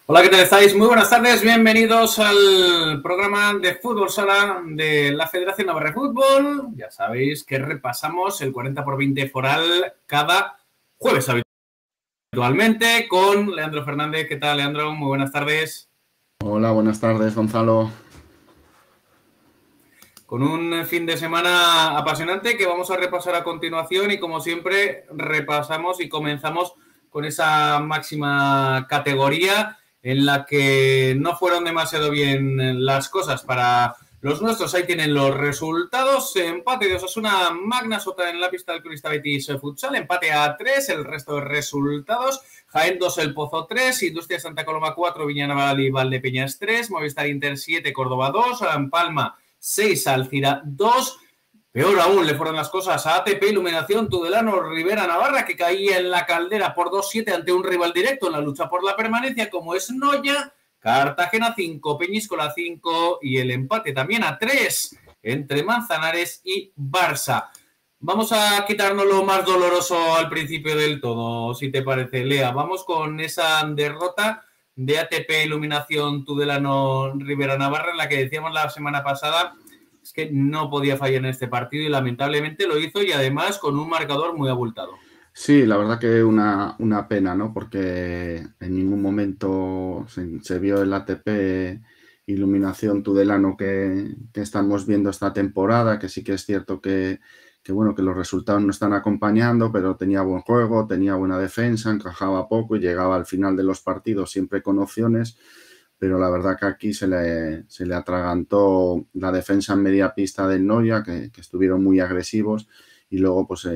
Hola, ¿qué tal estáis? Muy buenas tardes, bienvenidos al programa de Fútbol Sala de la Federación Navarra de Fútbol. Ya sabéis que repasamos el 40x20 foral cada jueves habitualmente con Leandro Fernández. ¿Qué tal, Leandro? Muy buenas tardes. Hola, buenas tardes, Gonzalo. Con un fin de semana apasionante que vamos a repasar a continuación y como siempre repasamos y comenzamos con esa máxima categoría en la que no fueron demasiado bien las cosas para los nuestros. Ahí tienen los resultados. Empate de Osasuna Magna Sota en la pista del Crista Betis Futsal. Empate a 3. El resto de resultados. Jaén 2, El Pozo 3. Industria Santa Coloma 4. Villanueva y Valdepeñas 3. Movistar Inter 7. Córdoba 2. Palma 6. Alcira 2. Peor aún le fueron las cosas a ATP Iluminación Tudelano Rivera Navarra, que caía en la caldera por 2-7 ante un rival directo en la lucha por la permanencia como es Noya. Cartagena 5, Peñíscola 5 y el empate también a 3 entre Manzanares y Barça. Vamos a quitarnos lo más doloroso al principio del todo, si te parece, Lea. Vamos con esa derrota de ATP Iluminación Tudelano Rivera Navarra, en la que decíamos la semana pasada es que no podía fallar en este partido y lamentablemente lo hizo y además con un marcador muy abultado. Sí, la verdad que una pena, ¿no? Porque en ningún momento se vio el ATP Iluminación Tudelano que estamos viendo esta temporada, que sí que es cierto bueno, que los resultados no están acompañando, pero tenía buen juego, tenía buena defensa, encajaba poco y llegaba al final de los partidos siempre con opciones, pero la verdad que aquí se le atragantó la defensa en media pista del Noya, que estuvieron muy agresivos y luego pues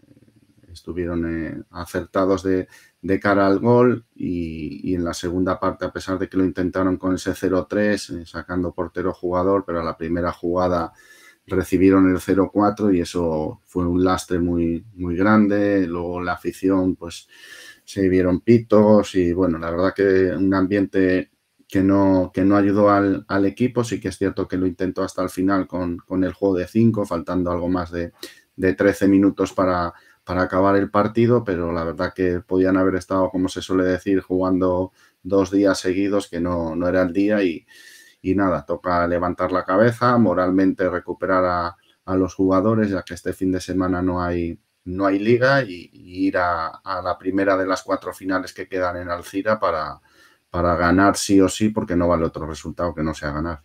estuvieron acertados de cara al gol y en la segunda parte, a pesar de que lo intentaron con ese 0-3, sacando portero jugador, pero a la primera jugada recibieron el 0-4 y eso fue un lastre muy, muy grande. Luego la afición pues se vieron pitos y bueno, la verdad que un ambiente que no ayudó al equipo. Sí que es cierto que lo intentó hasta el final con el juego de 5, faltando algo más de 13 minutos para acabar el partido, pero la verdad que podían haber estado, como se suele decir, jugando 2 días seguidos, que no era el día y nada, toca levantar la cabeza, moralmente recuperar a los jugadores, ya que este fin de semana no hay liga y ir a la primera de las 4 finales que quedan en Alcira para ganar sí o sí, porque no vale otro resultado que no sea ganar.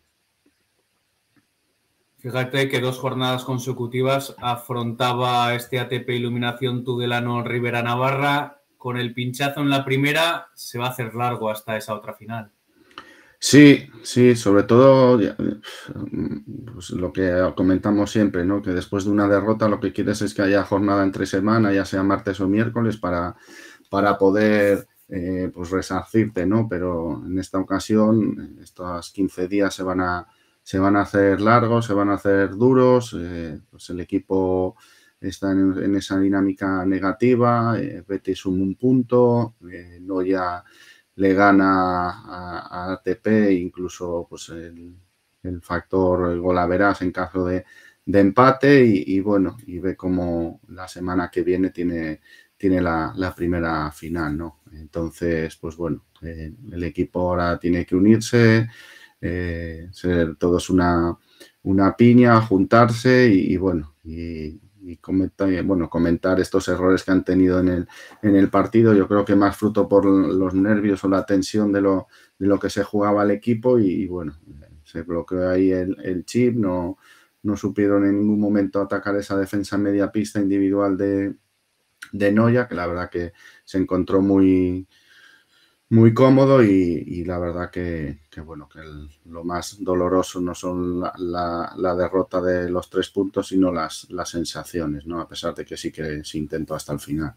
Fíjate que 2 jornadas consecutivas afrontaba este ATP Iluminación Tudelano Rivera Navarra. Con el pinchazo en la primera se va a hacer largo hasta esa otra final. Sí, sí, sobre todo pues lo que comentamos siempre, ¿no? Que después de una derrota lo que quieres es que haya jornada entre semana, ya sea martes o miércoles, para poder pues resarcirte, ¿no? Pero en esta ocasión, estos 15 días se van a hacer largos, se van a hacer duros, pues el equipo está en esa dinámica negativa, Betis suma un punto, no ya le gana a ATP, incluso pues el factor golaveras en caso de empate y bueno, y ve como la semana que viene tiene la primera final, ¿no? Entonces, pues bueno, el equipo ahora tiene que unirse, ser todos una piña, juntarse y bueno, y comentar estos errores que han tenido en el partido. Yo creo que más fruto por los nervios o la tensión de lo que se jugaba el equipo y bueno, se bloqueó ahí el chip, no supieron en ningún momento atacar esa defensa en media pista individual de Noya, que la verdad que se encontró muy cómodo y la verdad que bueno, que lo más doloroso no son la derrota de los 3 puntos, sino las sensaciones, ¿no? A pesar de que sí que se intentó hasta el final.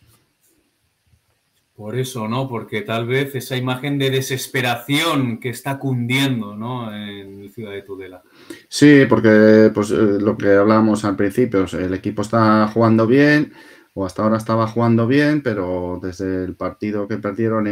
Por eso, ¿no? Porque tal vez esa imagen de desesperación que está cundiendo, ¿no? En Ciudad de Tudela. Sí, porque pues lo que hablábamos al principio, el equipo está jugando bien, o hasta ahora estaba jugando bien, pero desde el partido que perdieron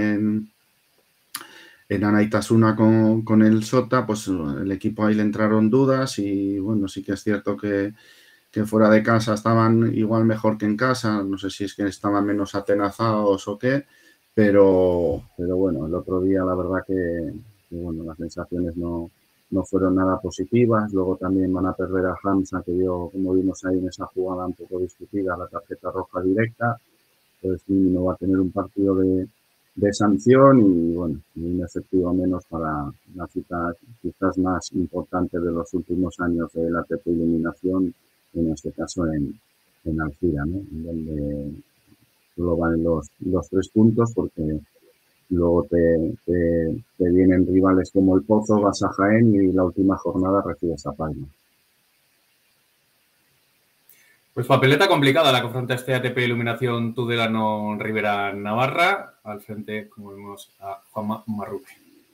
en Anaitasuna con el Sota, pues el equipo ahí le entraron dudas y bueno, sí que es cierto que fuera de casa estaban igual mejor que en casa, no sé si es que estaban menos atenazados o qué, pero bueno, el otro día la verdad que bueno, las sensaciones no fueron nada positivas. Luego también van a perder a Hamza, que dio, como vimos ahí en esa jugada un poco discutida, la tarjeta roja directa. Entonces no va a tener un partido de sanción y bueno, un efectivo menos para la cita quizás más importante de los últimos años de la ATP Eliminación, en este caso en Alcira, ¿no? Donde solo valen los 3 puntos, porque luego te vienen rivales como el Pozo, vas a Jaén y la última jornada recibes a Palma. Pues papeleta complicada la que afronta este ATP Iluminación Tudelano Rivera Navarra. Al frente, como vemos, a Juanma Marruque.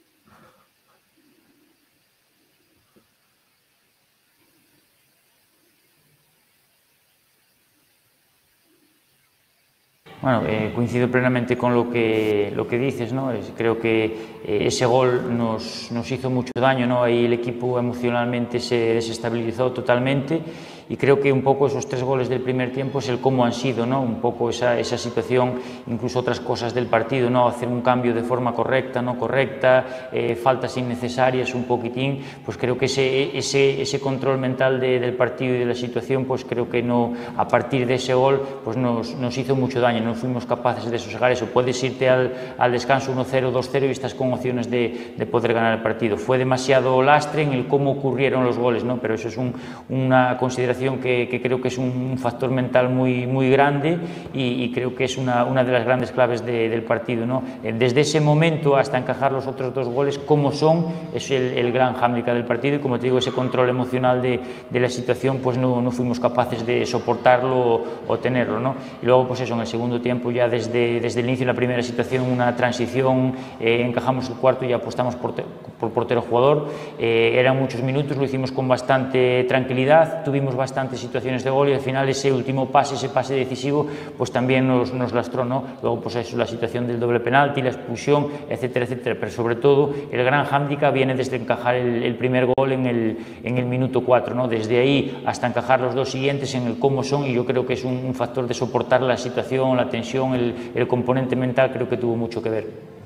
Bueno, coincido plenamente con lo que dices, ¿no? Creo que ese gol nos hizo mucho daño, ¿no? Ahí el equipo emocionalmente se desestabilizó totalmente y creo que un poco esos 3 goles del primer tiempo es el cómo han sido, ¿no? Un poco esa situación, incluso otras cosas del partido, ¿no? Hacer un cambio de forma correcta, no correcta, faltas innecesarias un poquitín, pues creo que ese control mental del partido y de la situación, pues creo que no, a partir de ese gol, pues nos hizo mucho daño, no fuimos capaces de sosegar eso. Puedes irte al descanso 1-0, 2-0 y estás con opciones de poder ganar el partido. Fue demasiado lastre en el cómo ocurrieron los goles, ¿no? Pero eso es una consideración que creo que es un factor mental muy grande y creo que es una de las grandes claves del partido, ¿no? Desde ese momento hasta encajar los otros 2 goles, como son, es el gran hándicap del partido y, como te digo, ese control emocional de la situación, pues no fuimos capaces de soportarlo o tenerlo, ¿no? Y luego, pues eso, en el segundo tiempo, ya desde el inicio de la primera situación, una transición, encajamos el cuarto y apostamos por portero jugador. Eran muchos minutos, lo hicimos con bastante tranquilidad, tuvimos bastantes situaciones de gol y al final ese último pase, ese pase decisivo, pues también nos lastró, ¿no? Luego, pues eso, la situación del doble penalti, la expulsión, etcétera, etcétera. Pero sobre todo, el gran hándicap viene desde encajar el primer gol en el minuto 4, ¿no? Desde ahí hasta encajar los 2 siguientes en el cómo son, y yo creo que es un factor de soportar la situación, la tensión, el componente mental, creo que tuvo mucho que ver.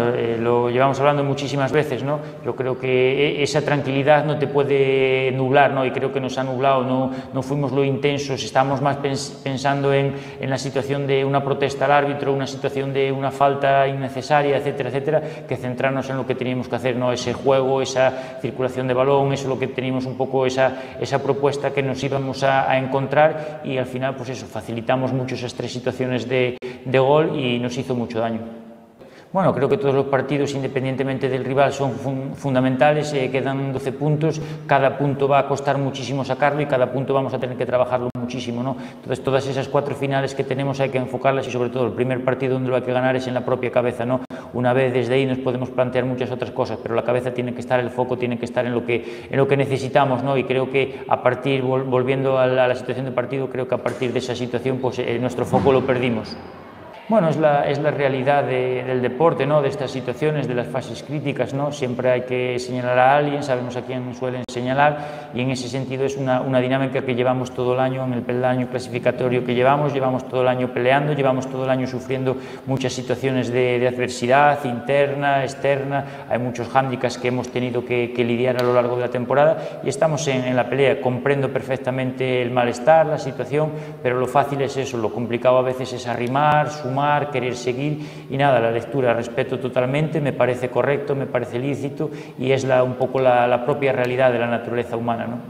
Lo llevamos hablando muchísimas veces, ¿no? Yo creo que esa tranquilidad no te puede nublar, ¿no? Y creo que nos ha nublado, no fuimos lo intensos, estábamos más pensando en la situación de una protesta al árbitro, una situación de una falta innecesaria, etcétera, etcétera, que centrarnos en lo que teníamos que hacer, ¿no? Ese juego, esa circulación de balón, eso es lo que teníamos un poco, esa propuesta que nos íbamos a encontrar, y al final, pues eso, facilitamos mucho esas 3 situaciones de gol y nos hizo mucho daño. Bueno, creo que todos los partidos, independientemente del rival, son fundamentales, quedan 12 puntos, cada punto va a costar muchísimo sacarlo y cada punto vamos a tener que trabajarlo muchísimo, ¿no? Entonces, todas esas 4 finales que tenemos hay que enfocarlas, y sobre todo el primer partido donde lo hay que ganar es en la propia cabeza, ¿no? Una vez desde ahí nos podemos plantear muchas otras cosas, pero la cabeza tiene que estar, el foco tiene que estar en lo que necesitamos, ¿no? Y creo que a partir, volviendo a la situación de partido, creo que a partir de esa situación, pues nuestro foco lo perdimos. Bueno, es la realidad del deporte, ¿no? De estas situaciones, de las fases críticas, ¿no? Siempre hay que señalar a alguien, sabemos a quién suelen señalar, y en ese sentido es una dinámica que llevamos todo el año, en el peldaño clasificatorio que llevamos todo el año peleando, llevamos todo el año sufriendo muchas situaciones de adversidad interna, externa, hay muchos hándicaps que hemos tenido que lidiar a lo largo de la temporada y estamos en la pelea. Comprendo perfectamente el malestar, la situación, pero lo fácil es eso, lo complicado a veces es arrimar, sumar, querer seguir, y nada, la lectura respeto totalmente, me parece correcto, me parece lícito, y es un poco la propia realidad de la naturaleza humana, ¿no?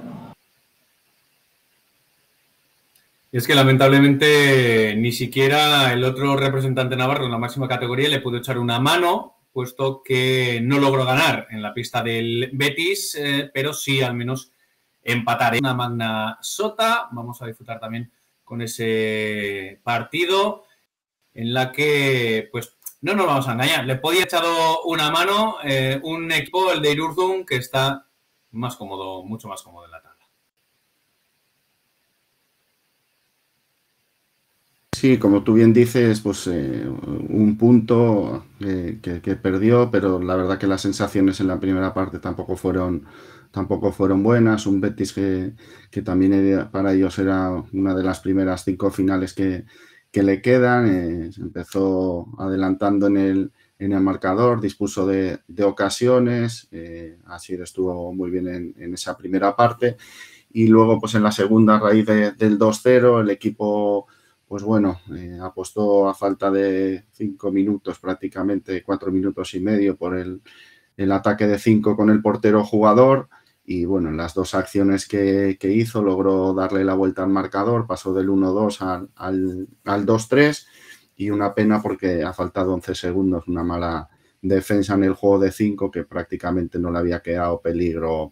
Y es que lamentablemente ni siquiera el otro representante navarro en la máxima categoría le pudo echar una mano, puesto que no logró ganar en la pista del Betis, pero sí al menos empatar en una magna sota. Vamos a disfrutar también con ese partido, en la que, pues, no nos vamos a engañar, le podía echado una mano un equipo, el de Irurzun, que está más cómodo, mucho más cómodo en la tabla. Sí, como tú bien dices, pues un punto que perdió, pero la verdad que las sensaciones en la primera parte tampoco fueron buenas. Un Betis que también para ellos era una de las primeras 5 finales que le quedan. Se empezó adelantando en el marcador, dispuso de ocasiones, Asier estuvo muy bien en esa primera parte y luego pues en la segunda, a raíz del 2-0, el equipo pues bueno, apostó a falta de 5 minutos, prácticamente 4 minutos y medio por el ataque de 5 con el portero jugador y bueno, en las dos acciones que hizo logró darle la vuelta al marcador, pasó del 1-2 al 2-3 y una pena porque ha faltado 11 segundos, una mala defensa en el juego de 5 que prácticamente no le había quedado peligro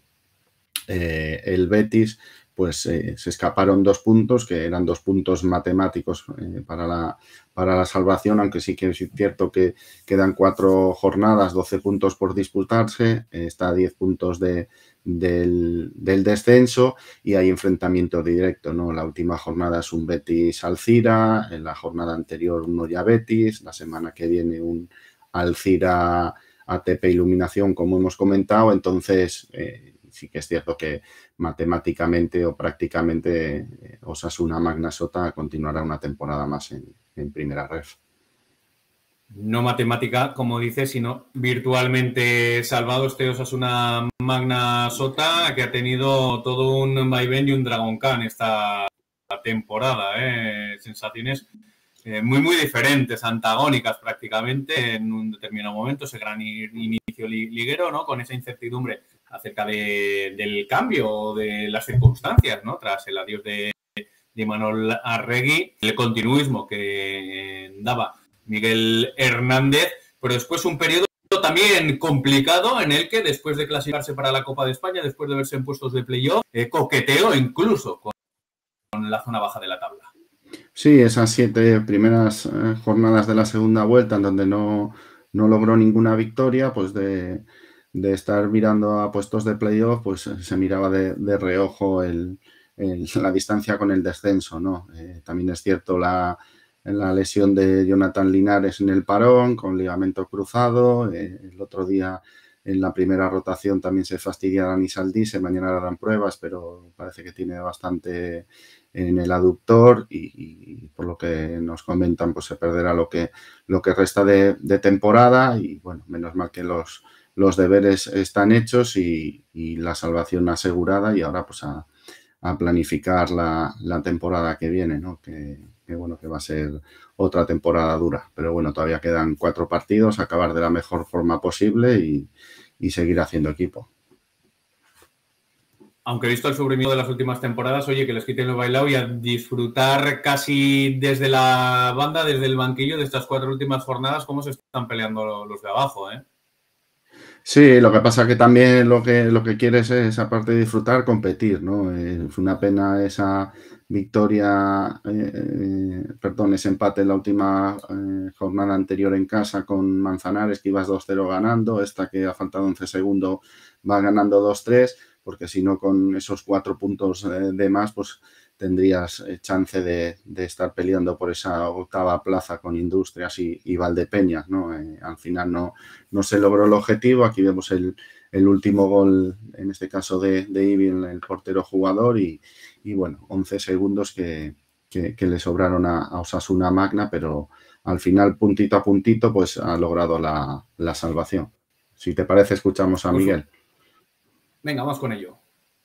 el Betis, pues se escaparon 2 puntos, que eran 2 puntos matemáticos para la salvación, aunque sí que es cierto que quedan 4 jornadas, 12 puntos por disputarse, está a 10 puntos del descenso y hay enfrentamiento directo, ¿no? La última jornada es un Betis-Alcira, en la jornada anterior un Oya-Betis, la semana que viene un Alcira-ATP Iluminación, como hemos comentado, entonces sí que es cierto que matemáticamente o prácticamente Osasuna Magna Sota continuará una temporada más en primera ref. No matemática, como dice, sino virtualmente salvado este Osasuna Magna Sota, que ha tenido todo un vaivén y un Dragon Khan esta temporada. Sensaciones muy, muy diferentes, antagónicas prácticamente en un determinado momento, ese gran inicio liguero, ¿no? Con esa incertidumbre acerca del cambio o de las circunstancias, ¿no? Tras el adiós de Imanol Arregui, el continuismo que daba Miguel Hernández, pero después un periodo también complicado en el que después de clasificarse para la Copa de España, después de verse en puestos de playoff, coqueteó incluso con la zona baja de la tabla. Sí, esas 7 primeras jornadas de la segunda vuelta en donde no logró ninguna victoria, pues de estar mirando a puestos de playoff, pues se miraba de reojo la distancia con el descenso, ¿no? También es cierto la lesión de Jonathan Linares en el parón, con ligamento cruzado. El otro día en la primera rotación también se fastidia Dani Saldís, mañana harán pruebas, pero parece que tiene bastante en el aductor y por lo que nos comentan, pues se perderá lo que resta de temporada y bueno, menos mal que los deberes están hechos y la salvación asegurada y ahora pues a planificar la temporada que viene, ¿no? Que bueno, que va a ser otra temporada dura, pero bueno, todavía quedan 4 partidos, acabar de la mejor forma posible y seguir haciendo equipo. Aunque visto el sufrimiento de las últimas temporadas, oye, que les quiten lo bailado y a disfrutar casi desde la banda, desde el banquillo de estas 4 últimas jornadas, cómo se están peleando los de abajo, ¿eh? Sí, lo que pasa que también lo que quieres es, aparte de disfrutar, competir, ¿no? Es una pena esa victoria, ese empate en la última jornada anterior en casa con Manzanares, que ibas 2-0 ganando, esta que ha faltado 11 segundos va ganando 2-3, porque si no con esos 4 puntos de más, pues tendrías chance de estar peleando por esa 8ª plaza con Industrias y Valdepeñas, ¿no? Al final no se logró el objetivo. Aquí vemos el último gol, en este caso de Ibi, el portero jugador, y bueno, 11 segundos que le sobraron a Osasuna Magna, pero al final, puntito a puntito, pues ha logrado la salvación. Si te parece, escuchamos a Miguel. Venga, vamos con ello.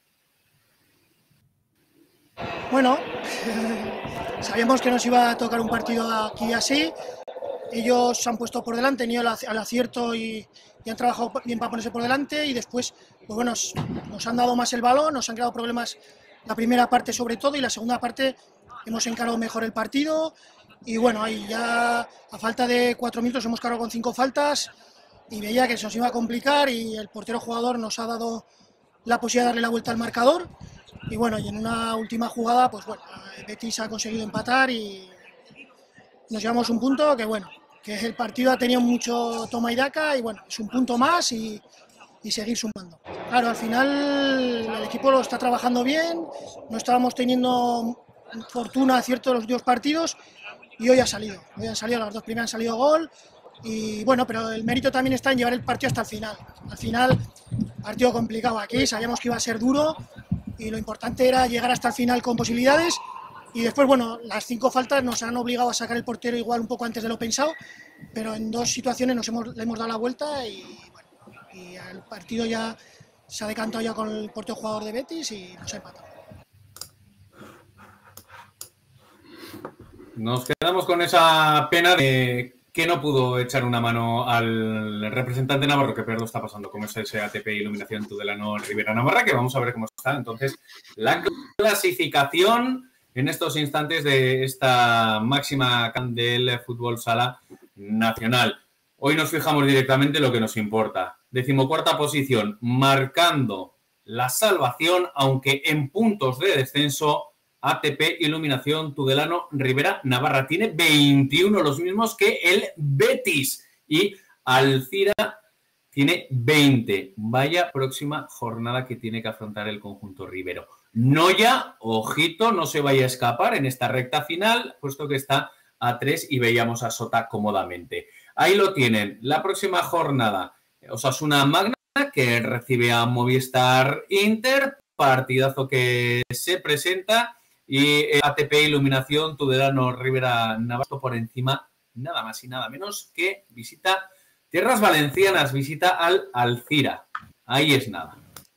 Bueno, sabíamos que nos iba a tocar un partido aquí así. Ellos se han puesto por delante, han tenido el acierto y han trabajado bien para ponerse por delante y después, pues bueno, nos han dado más el balón, nos han creado problemas la primera parte sobre todo y la segunda parte hemos encarado mejor el partido y bueno, ahí ya a falta de 4 minutos hemos cargado con 5 faltas y veía que se nos iba a complicar y el portero jugador nos ha dado la posibilidad de darle la vuelta al marcador. Y bueno, y en una última jugada, pues bueno, Betis ha conseguido empatar y nos llevamos un punto que bueno, que el partido ha tenido mucho toma y daca y bueno, es un punto más y seguir sumando. Claro, al final el equipo lo está trabajando bien, no estábamos teniendo fortuna acierto de los 2 partidos y hoy han salido, las 2 primeras han salido gol y bueno, pero el mérito también está en llevar el partido hasta el final. Al final, partido complicado aquí, sabíamos que iba a ser duro y lo importante era llegar hasta el final con posibilidades Y después, bueno, las 5 faltas nos han obligado a sacar el portero igual un poco antes de lo pensado, pero en 2 situaciones le hemos dado la vuelta y, bueno, y el partido ya se ha decantado ya con el portero jugador de Betis y nos ha empatado. Nos quedamos con esa pena de que no pudo echar una mano al representante navarro, que peor lo está pasando, como es ese ATP Iluminación Tudelano Ribera Navarra, que vamos a ver cómo está entonces la clasificación en estos instantes de esta máxima del fútbol sala nacional. Hoy nos fijamos directamente en lo que nos importa. 14ª posición, marcando la salvación, aunque en puntos de descenso, ATP Iluminación Tudelano Ribera Navarra. Tiene 21, los mismos que el Betis. Y Alcira tiene 20. Vaya próxima jornada que tiene que afrontar el conjunto ribero. Noya, ojito, no se vaya a escapar en esta recta final, puesto que está a 3 y veíamos a Sota cómodamente. Ahí lo tienen. La próxima jornada, Osasuna Magna, que recibe a Movistar Inter. Partidazo que se presenta. Y ATP Iluminación Tudelano Ribera Navarra por encima, nada más y nada menos que visita tierras valencianas, visita al Alcira. Ahí es nada.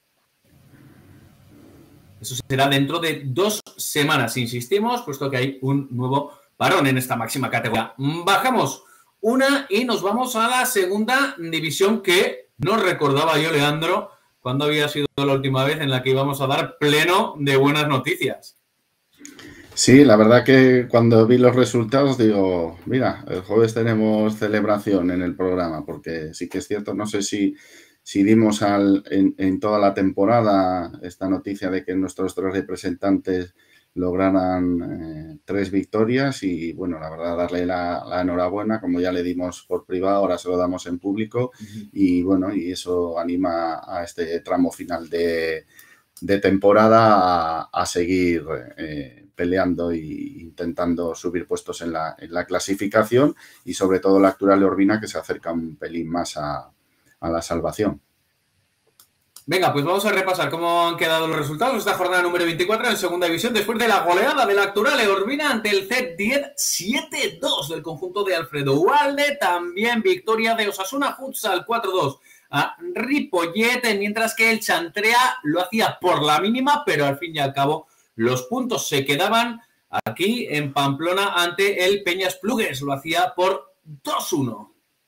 Eso será dentro de 2 semanas, insistimos, puesto que hay un nuevo varón en esta máxima categoría. Bajamos una y nos vamos a la segunda división, que no recordaba yo, Leandro, cuando había sido la última vez en la que íbamos a dar pleno de buenas noticias. Sí, la verdad que cuando vi los resultados digo, mira, el jueves tenemos celebración en el programa, porque sí que es cierto, no sé si dimos en toda la temporada esta noticia de que nuestros 3 representantes lograran 3 victorias y, bueno, la verdad, darle la enhorabuena, como ya le dimos por privado, ahora se lo damos en público y, bueno, y eso anima a este tramo final de temporada a seguir peleando e intentando subir puestos en la clasificación y sobre todo la Actual Urbina, que se acerca un pelín más a la salvación. Venga, pues vamos a repasar cómo han quedado los resultados de esta jornada número 24 en segunda división, después de la goleada de la Actual Urbina ante el Z10 7-2 del conjunto de Alfredo Ugalde. También victoria de Osasuna Futsal 4-2 a Ripollet, mientras que el Chantrea lo hacía por la mínima, pero al fin y al cabo los puntos se quedaban aquí en Pamplona ante el Peñas Plugues, lo hacía por 2-1.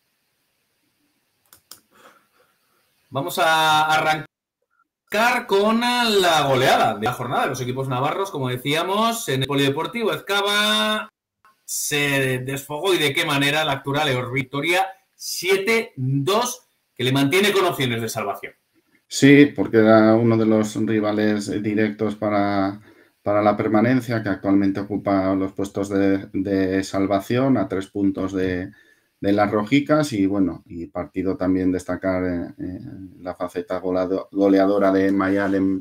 Vamos a arrancar con la goleada de la jornada de los equipos navarros, como decíamos, en el Polideportivo Ezcaba se desfogó, y de qué manera, la Actual victoria 7-2, que le mantiene con opciones de salvación. Sí, porque era uno de los rivales directos para la permanencia, que actualmente ocupa los puestos de salvación a 3 puntos de las rojicas y, bueno, y partido también destacar la faceta goleadora de Mayalen,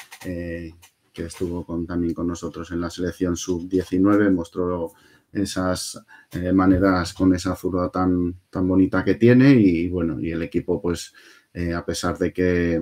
que estuvo también con nosotros en la selección sub-19, mostró esas maneras con esa zurda tan bonita que tiene y, bueno, y el equipo, pues, a pesar de que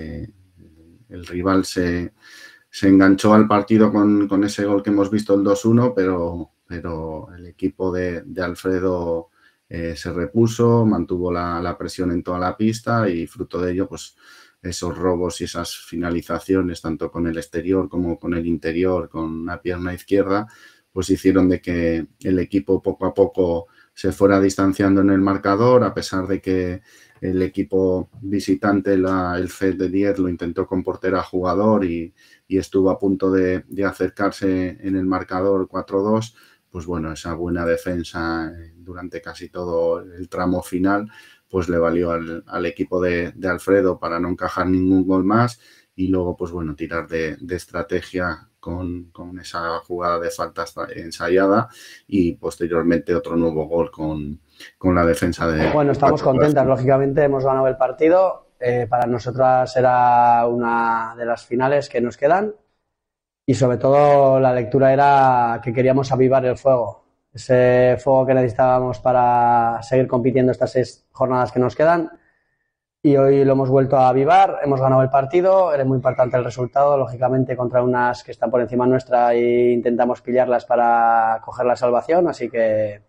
el rival se enganchó al partido con ese gol que hemos visto, el 2-1, pero el equipo de Alfredo se repuso, mantuvo la presión en toda la pista y fruto de ello, pues, esos robos y esas finalizaciones, tanto con el exterior como con el interior, con la pierna izquierda, pues hicieron de que el equipo poco a poco se fuera distanciando en el marcador, a pesar de que el equipo visitante, el Z10, lo intentó con portera jugador y estuvo a punto de acercarse en el marcador 4-2, pues bueno, esa buena defensa durante casi todo el tramo final, pues le valió al equipo de Alfredo para no encajar ningún gol más y luego, pues bueno, tirar de estrategia con esa jugada de falta ensayada y posteriormente otro nuevo gol con la defensa de... Bueno, estamos contentas, lógicamente hemos ganado el partido, para nosotras era una de las finales que nos quedan y sobre todo la lectura era que queríamos avivar el fuego, ese fuego que necesitábamos para seguir compitiendo estas 6 jornadas que nos quedan. y hoy lo hemos vuelto a avivar, hemos ganado el partido, era muy importante el resultado, lógicamente contra unas que están por encima nuestra e intentamos pillarlas para coger la salvación, así que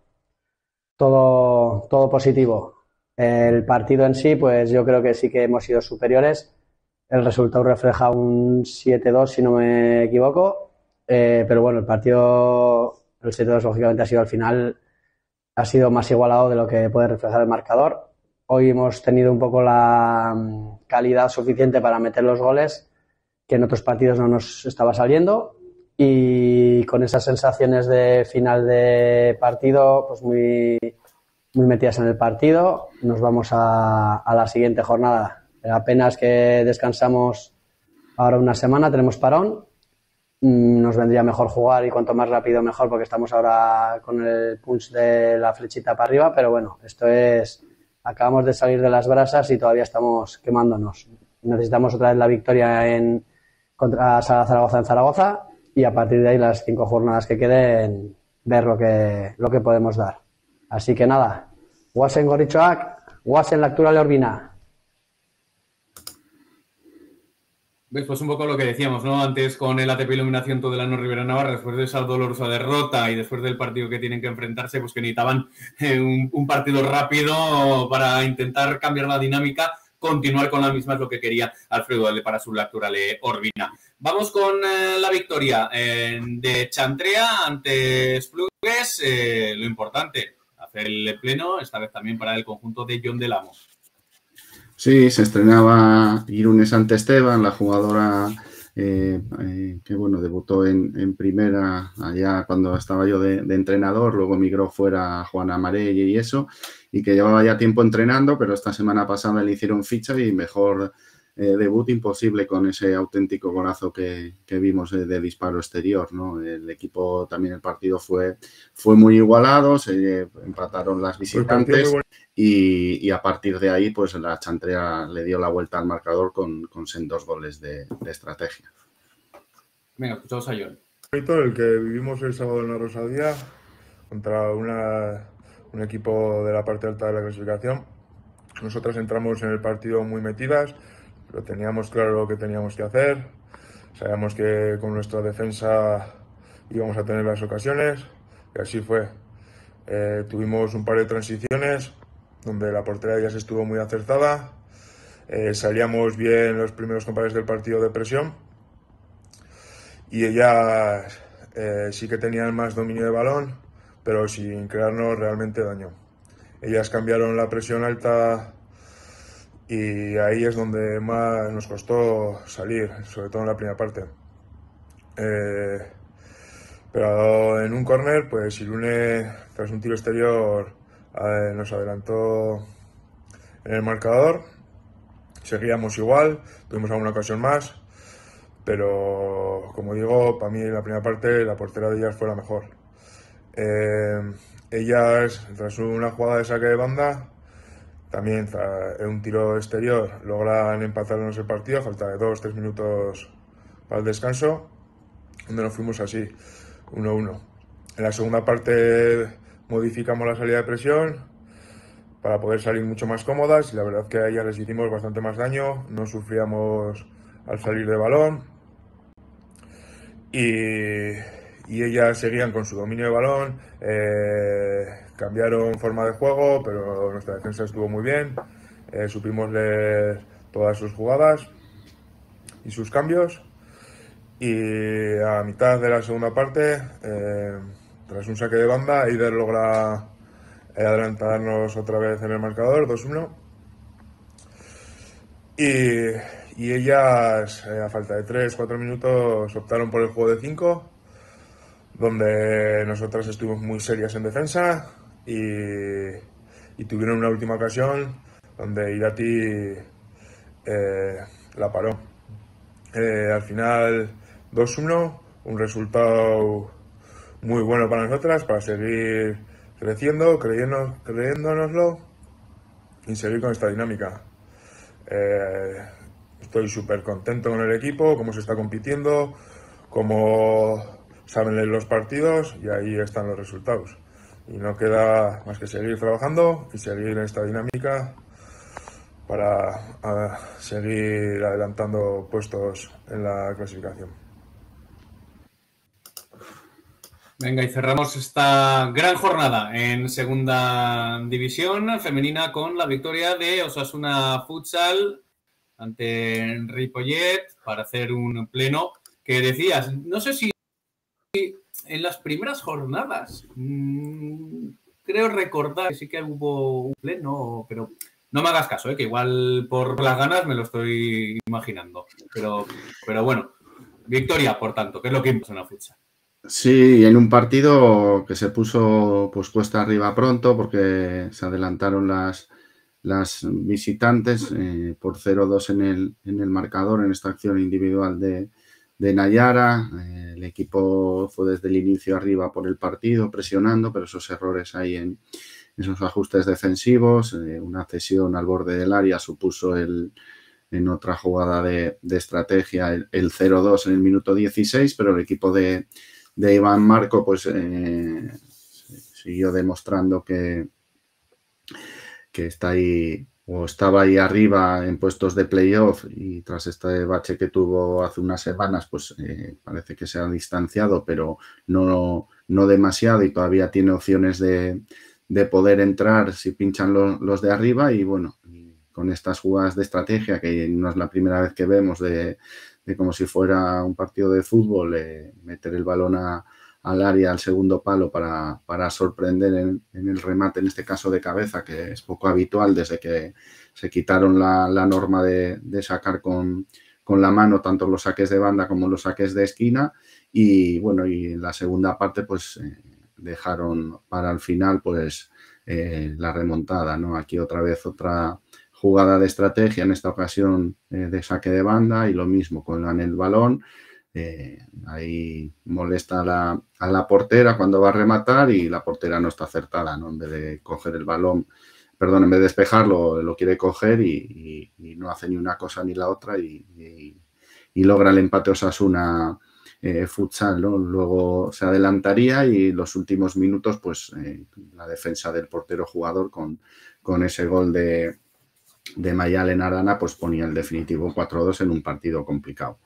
todo positivo. El partido en sí, pues yo creo que sí que hemos sido superiores, el resultado refleja un 7-2 si no me equivoco, pero bueno, el 7-2 lógicamente ha sido al final, ha sido más igualado de lo que puede reflejar el marcador. Hoy hemos tenido un poco la calidad suficiente para meter los goles que en otros partidos no nos estaba saliendo, y con esas sensaciones de final de partido pues muy metidas en el partido, nos vamos a la siguiente jornada. Apenas que descansamos ahora una semana, tenemos parón, nos vendría mejor jugar y cuanto más rápido mejor, porque estamos ahora con el punch de la flechita para arriba, pero bueno, esto es... Acabamos de salir de las brasas y todavía estamos quemándonos. Necesitamos otra vez la victoria contra Zaragoza en Zaragoza, y a partir de ahí las 5 jornadas que queden ver lo que podemos dar. Así que nada, guasen gorritxoak, guasen lakturale Orbina. ¿Ves? Pues un poco lo que decíamos, ¿no? Antes con el ATP Iluminación Tudelano Rivera Navarra, después de esa dolorosa derrota y después del partido que tienen que enfrentarse, pues que necesitaban un partido rápido para intentar cambiar la dinámica, continuar con la misma, es lo que quería Alfredo Dale para su Lakturale Orbina. Vamos con la victoria de Chantrea ante Esplugues, lo importante, hacer el pleno, esta vez también para el conjunto de Jon del Amo. Sí, se estrenaba Irune Santesteban, la jugadora que bueno, debutó en primera allá cuando estaba yo de entrenador, luego migró fuera a Juana Marelle y eso, y que llevaba ya tiempo entrenando, pero esta semana pasada le hicieron ficha y mejor debut imposible con ese auténtico golazo que vimos de disparo exterior, ¿no? El equipo también, el partido fue muy igualado, se empataron las visitantes y a partir de ahí pues la Chantrea le dio la vuelta al marcador con sendos goles de estrategia. Venga, escuchamos a Jon. El que vivimos el sábado en la Rosalía contra un equipo de la parte alta de la clasificación. Nosotras entramos en el partido muy metidas, pero teníamos claro lo que teníamos que hacer. Sabíamos que con nuestra defensa íbamos a tener las ocasiones, y así fue. Tuvimos un par de transiciones donde la portería de ellas estuvo muy acertada. Salíamos bien los primeros compases del partido de presión, y ellas sí que tenían más dominio de balón, pero sin crearnos realmente daño. Ellas cambiaron la presión alta y ahí es donde más nos costó salir, sobre todo en la primera parte. Pero en un córner, pues Irune, tras un tiro exterior, nos adelantó en el marcador. Seguíamos igual, tuvimos alguna ocasión más, pero como digo, para mí en la primera parte la portera de ellas fue la mejor. Ellas, tras una jugada de saque de banda, también en un tiro exterior, logran empatarnos el partido a falta de 2-3 minutos para el descanso, donde nos fuimos así, 1-1. En la segunda parte modificamos la salida de presión para poder salir mucho más cómodas, y la verdad que a ellas les hicimos bastante más daño, no sufríamos al salir de balón, y ellas seguían con su dominio de balón, cambiaron forma de juego, pero nuestra defensa estuvo muy bien, supimos leer todas sus jugadas y sus cambios, y a mitad de la segunda parte, tras un saque de banda, Eider logra adelantarnos otra vez en el marcador, 2-1, y ellas, a falta de 3-4 minutos, optaron por el juego de 5, donde nosotras estuvimos muy serias en defensa, y tuvieron una última ocasión donde Irati la paró. Al final 2-1, un resultado muy bueno para nosotras, para seguir creciendo, creyéndonoslo y seguir con esta dinámica. Estoy súper contento con el equipo, cómo se está compitiendo, cómo saben leer los partidos, y ahí están los resultados. Y no queda más que seguir trabajando y seguir en esta dinámica para seguir adelantando puestos en la clasificación. Venga, y cerramos esta gran jornada en segunda división femenina con la victoria de Osasuna Futsal ante Ripollet para hacer un pleno que decías, no sé si en las primeras jornadas, creo recordar que sí que hubo un pleno, pero no me hagas caso, que igual por las ganas me lo estoy imaginando. Pero bueno, victoria, por tanto, que es lo que importa en la futsal. Sí, en un partido que se puso pues cuesta arriba pronto porque se adelantaron las visitantes por 0-2 en el marcador en esta acción individual de Nayara. El equipo fue desde el inicio arriba por el partido, presionando, pero esos errores ahí en esos ajustes defensivos, una cesión al borde del área supuso en otra jugada de estrategia el 0-2 en el minuto 16, pero el equipo de Iván Marco pues siguió demostrando que está ahí o estaba ahí arriba en puestos de playoff, y tras este bache que tuvo hace unas semanas pues parece que se ha distanciado, pero no demasiado, y todavía tiene opciones de poder entrar si pinchan los de arriba. Y bueno, con estas jugadas de estrategia, que no es la primera vez que vemos de como si fuera un partido de fútbol, meter el balón al área, al segundo palo, para sorprender en el remate, en este caso de cabeza, que es poco habitual desde que se quitaron la norma de sacar con la mano tanto los saques de banda como los saques de esquina. Y bueno, y en la segunda parte pues dejaron para el final pues la remontada, ¿no? Aquí otra vez otra jugada de estrategia, en esta ocasión de saque de banda, y lo mismo con el balón. Ahí molesta a la portera cuando va a rematar, y la portera no está acertada, ¿no? En vez de coger el balón, en vez de despejarlo, lo quiere coger y no hace ni una cosa ni la otra, y logra el empate Osasuna Futsal, ¿no? Luego se adelantaría, y los últimos minutos pues la defensa del portero jugador con ese gol de Mayalen Arana pues ponía el definitivo 4-2 en un partido complicado.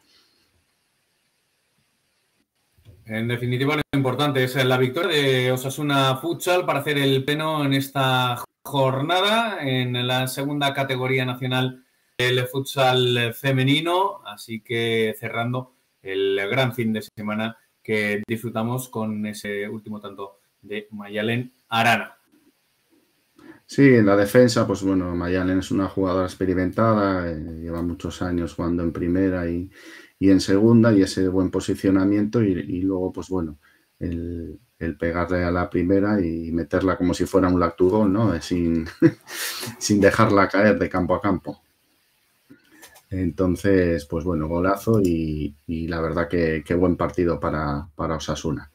En definitiva, lo importante es la victoria de Osasuna Futsal para hacer el pleno en esta jornada en la segunda categoría nacional del futsal femenino. Así que cerrando el gran fin de semana que disfrutamos con ese último tanto de Mayalen Arana. Sí, en la defensa, pues bueno, Mayalen es una jugadora experimentada, lleva muchos años jugando en primera y en segunda, y ese buen posicionamiento, y luego pues bueno, el pegarle a la primera y meterla como si fuera un lactugol, ¿no? Sin dejarla caer de campo a campo. Entonces, pues bueno, golazo, y la verdad que buen partido para Osasuna.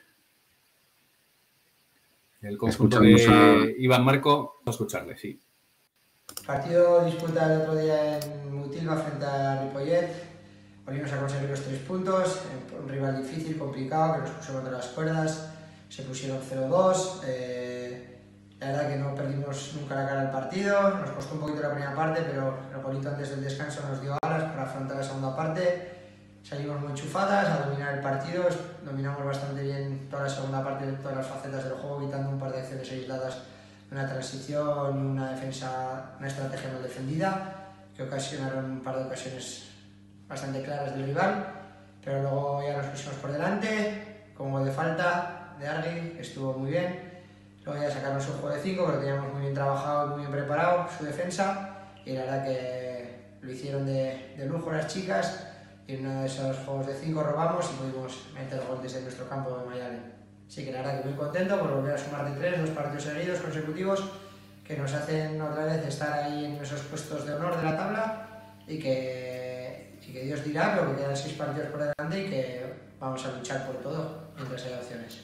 El conjunto de Iván Marco, a escucharle, sí. Partido disputado el otro día en Mutilva frente a Ripollet. Volvimos a conseguir los 3 puntos, un rival difícil, complicado, que nos puso contra las cuerdas. Se pusieron 0-2. La verdad que no perdimos nunca la cara al partido. Nos costó un poquito la primera parte, pero el golito antes del descanso nos dio alas para afrontar la segunda parte. Salimos muy enchufadas a dominar el partido, dominamos bastante bien toda la segunda parte, todas las facetas del juego, quitando un par de acciones aisladas, una transición y una defensa, una estrategia mal defendida, que ocasionaron un par de ocasiones bastante claras del rival, pero luego ya nos pusimos por delante, con gol de falta de Argui, que estuvo muy bien. Luego ya sacarnos un juego de 5, que lo teníamos muy bien trabajado, muy bien preparado, su defensa, y la verdad que lo hicieron de lujo las chicas. Y en uno de esos juegos de 5 robamos y pudimos meter el gol desde nuestro campo de Mayalen. Así que la verdad que muy contento por volver a sumar de 3, 2 partidos seguidos consecutivos, que nos hacen otra vez estar ahí en esos puestos de honor de la tabla, y que Dios dirá, pero que quedan 6 partidos por delante y que vamos a luchar por todo mientras haya opciones.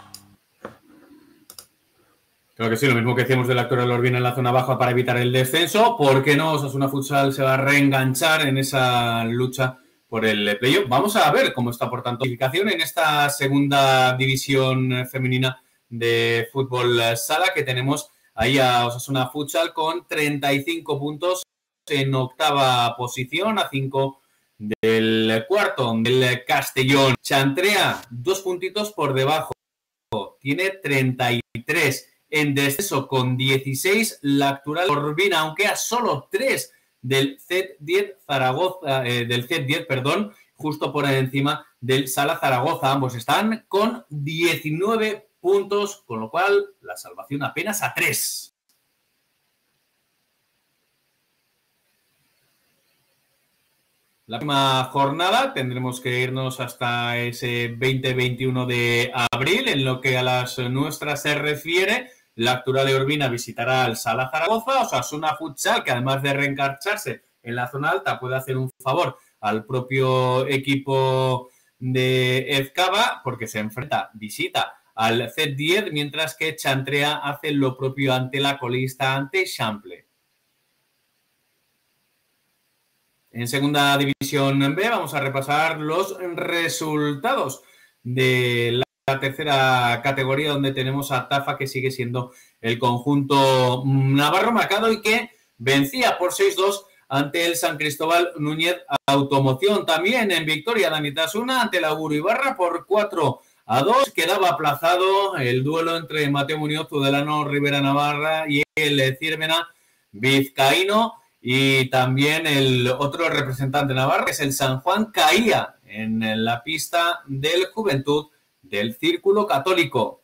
Creo que sí, lo mismo que decíamos del actor Lorbina en la zona baja para evitar el descenso. ¿Por qué no? Osasuna Futsal se va a reenganchar en esa lucha por el playoff. Vamos a ver cómo está, por tanto, la clasificación en esta segunda división femenina de fútbol sala, que tenemos ahí a Osasuna Futsal con 35 puntos en octava posición, a 5 del cuarto, del Castellón. Chantrea, 2 puntitos por debajo, tiene 33. En descenso con 16, la actual Urbina, aunque a solo 3 del Z10 Zaragoza, del Z10, perdón, justo por encima del Sala Zaragoza. Ambos están con 19 puntos, con lo cual la salvación apenas a 3. La próxima jornada tendremos que irnos hasta ese 20-21 de abril, en lo que a las nuestras se refiere. La actual Urbina visitará al Sala Zaragoza, Osasuna Futsal, que además de reencarcharse en la zona alta, puede hacer un favor al propio equipo de Ezcaba, porque se visita al Z10, mientras que Chantrea hace lo propio ante la colista, ante Chample. En segunda división B vamos a repasar los resultados de la tercera categoría, donde tenemos a Tafa, que sigue siendo el conjunto navarro marcado y que vencía por 6-2 ante el San Cristóbal Núñez Automoción. También en victoria Danitasuna ante la Uru Ibarra por 4-2. Quedaba aplazado el duelo entre Mateo Muñoz, Tudelano, Rivera Navarra y el Círmena vizcaíno. Y también el otro representante navarro, que es el San Juan, caía en la pista del Juventud del Círculo Católico.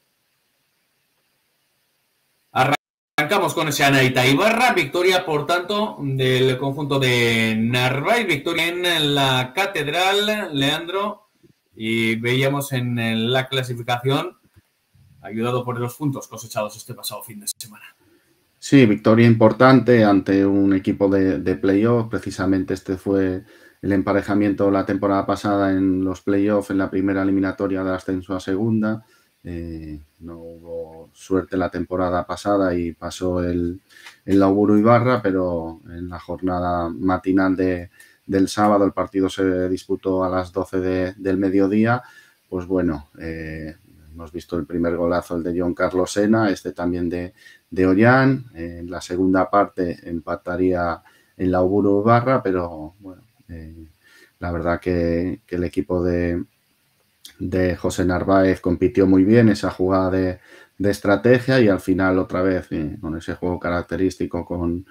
Arrancamos con ese Anaita Ibarra, victoria por tanto del conjunto de Narváez, victoria en la Catedral, Leandro, y veíamos en la clasificación, ayudado por los puntos cosechados este pasado fin de semana. Sí, victoria importante ante un equipo de playoff. Precisamente este fue el emparejamiento la temporada pasada en los playoffs, en la primera eliminatoria de ascenso a segunda. No hubo suerte la temporada pasada y pasó el Lauburu Ibarra, pero en la jornada matinal del sábado el partido se disputó a las 12 del mediodía. Pues bueno, hemos visto el primer golazo, el de John Carlos Sena, este también de Ollán. En la segunda parte empataría el Lauburu Ibarra, pero bueno, la verdad que el equipo de José Narváez compitió muy bien esa jugada de estrategia y al final otra vez con ese juego característico con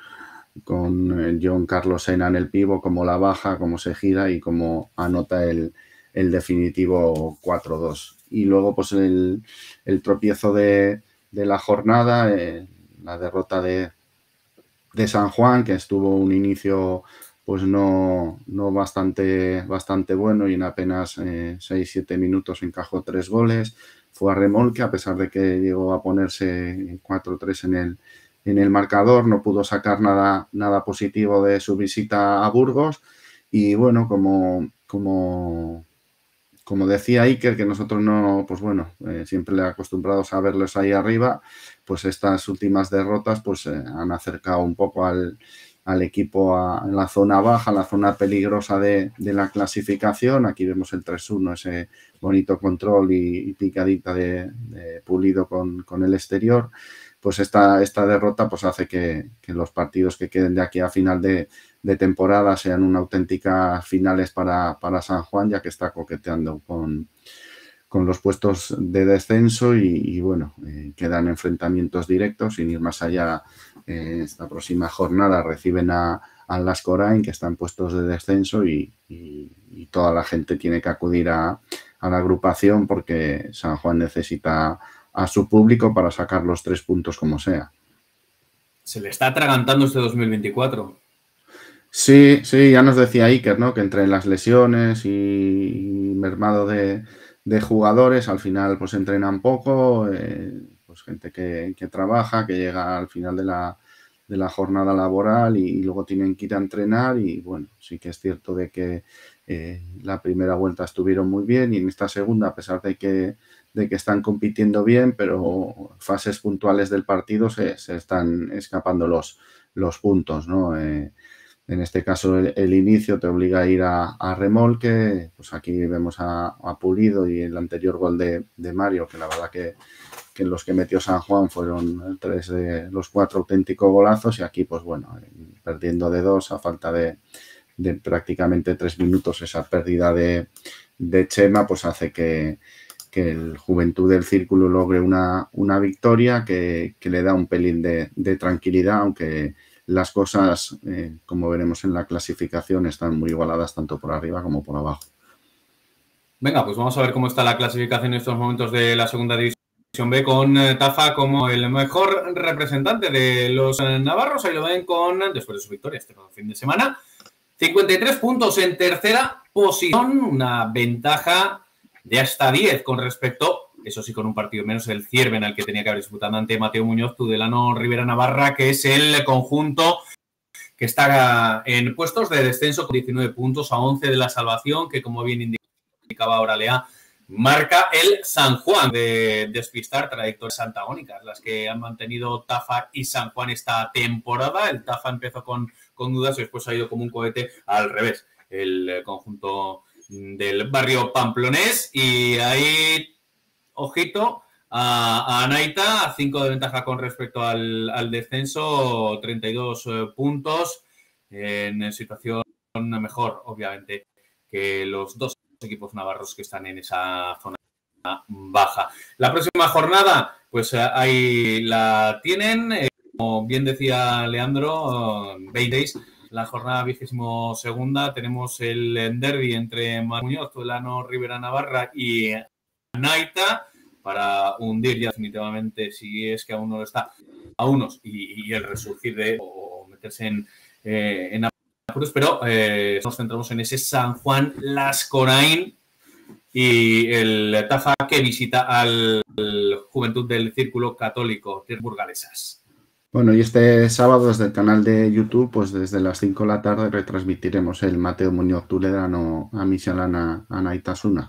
John Carlos Sena en el pivo, como la baja, cómo se gira y cómo anota el definitivo 4-2. Y luego pues el tropiezo de la jornada, la derrota de San Juan, que estuvo un inicio pues no bastante bueno y en apenas 6-7 minutos encajó 3 goles. Fue a remolque, a pesar de que llegó a ponerse 4-3 en el marcador, no pudo sacar nada positivo de su visita a Burgos. Y bueno, como decía Iker, que nosotros no, pues bueno, siempre le acostumbrados a verlos ahí arriba, pues estas últimas derrotas pues han acercado un poco al equipo a la zona baja, la zona peligrosa de la clasificación. Aquí vemos el 3-1, ese bonito control y picadita de Pulido con el exterior. Pues esta derrota pues hace que los partidos que queden de aquí a final de temporada sean una auténtica finales para San Juan, ya que está coqueteando con los puestos de descenso y bueno, quedan enfrentamientos directos. Sin ir más allá, esta próxima jornada reciben a Lascorain, que están puestos de descenso y toda la gente tiene que acudir a la agrupación porque San Juan necesita a su público para sacar los 3 puntos como sea. Se le está atragantando este 2024. Sí, ya nos decía Iker, ¿no? Que entre las lesiones y mermado de jugadores, al final pues entrenan poco, pues gente que trabaja, que llega al final de la jornada laboral y luego tienen que ir a entrenar. Y bueno, sí que es cierto de que la primera vuelta estuvieron muy bien y en esta segunda, a pesar de que están compitiendo bien, pero fases puntuales del partido se están escapando los puntos, ¿no? En este caso el inicio te obliga a ir a remolque. Pues aquí vemos a Pulido y el anterior gol de Mario, que la verdad que los que metió San Juan fueron 3 de los 4 auténticos golazos, y aquí pues bueno, perdiendo de 2 a falta de prácticamente 3 minutos, esa pérdida de Chema pues hace que el Juventud del Círculo logre una victoria que le da un pelín de tranquilidad, aunque las cosas, como veremos en la clasificación, están muy igualadas tanto por arriba como por abajo. Venga, pues vamos a ver cómo está la clasificación en estos momentos de la segunda división B, con Tafa como el mejor representante de los navarros. Ahí lo ven después de su victoria este fin de semana, 53 puntos en tercera posición, una ventaja de hasta 10 con respecto, eso sí, con un partido menos, el Cierven, al que tenía que haber disputado ante Mateo Muñoz, Tudelano Rivera Navarra, que es el conjunto que está en puestos de descenso con 19 puntos a 11 de la salvación, que como bien indicaba ahora Lea, marca el San Juan de despistar trayectorias antagónicas, las que han mantenido Tafa y San Juan esta temporada. El Tafa empezó con dudas y después ha ido como un cohete al revés, el conjunto del barrio pamplonés, y ahí, ojito, a Anaita, a 5 de ventaja con respecto al descenso, 32 puntos, en situación mejor, obviamente, que los dos equipos navarros que están en esa zona baja. La próxima jornada, pues ahí la tienen, como bien decía Leandro, 20, la jornada 22ª, tenemos el derbi entre Muñoz, Tudelano Rivera Navarra y Anaita, para hundir ya definitivamente, si es que aún no lo está, a unos y el resurgir o meterse en apuros, pero nos centramos en ese San Juan Lascorain y el Tafa, que visita al Juventud del Círculo Católico, Tierras Burgalesas. Bueno, y este sábado desde el canal de YouTube, pues desde las 5 de la tarde retransmitiremos el Mateo Muñoz Tudelano a Michalana Anaitasuna.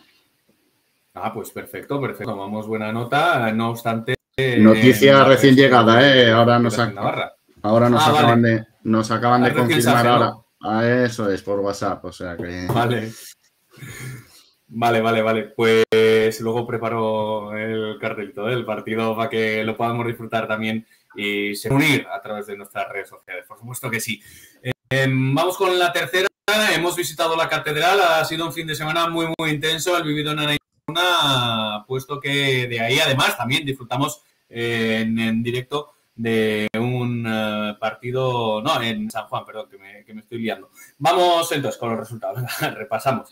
Ah, pues perfecto. Tomamos buena nota, no obstante. Noticia recién llegada, Ahora nos acaban de confirmar ahora. ¿No? Eso es, por WhatsApp, o sea que. Vale. Pues luego preparo el cartelito del partido para que lo podamos disfrutar también y se unir a través de nuestras redes sociales, por supuesto que sí. Vamos con la tercera. Hemos visitado la catedral, ha sido un fin de semana muy intenso, el vivido en Anaita, puesto que de ahí además también disfrutamos en directo de un partido, no, en San Juan, perdón, que me estoy liando. Vamos entonces con los resultados, repasamos.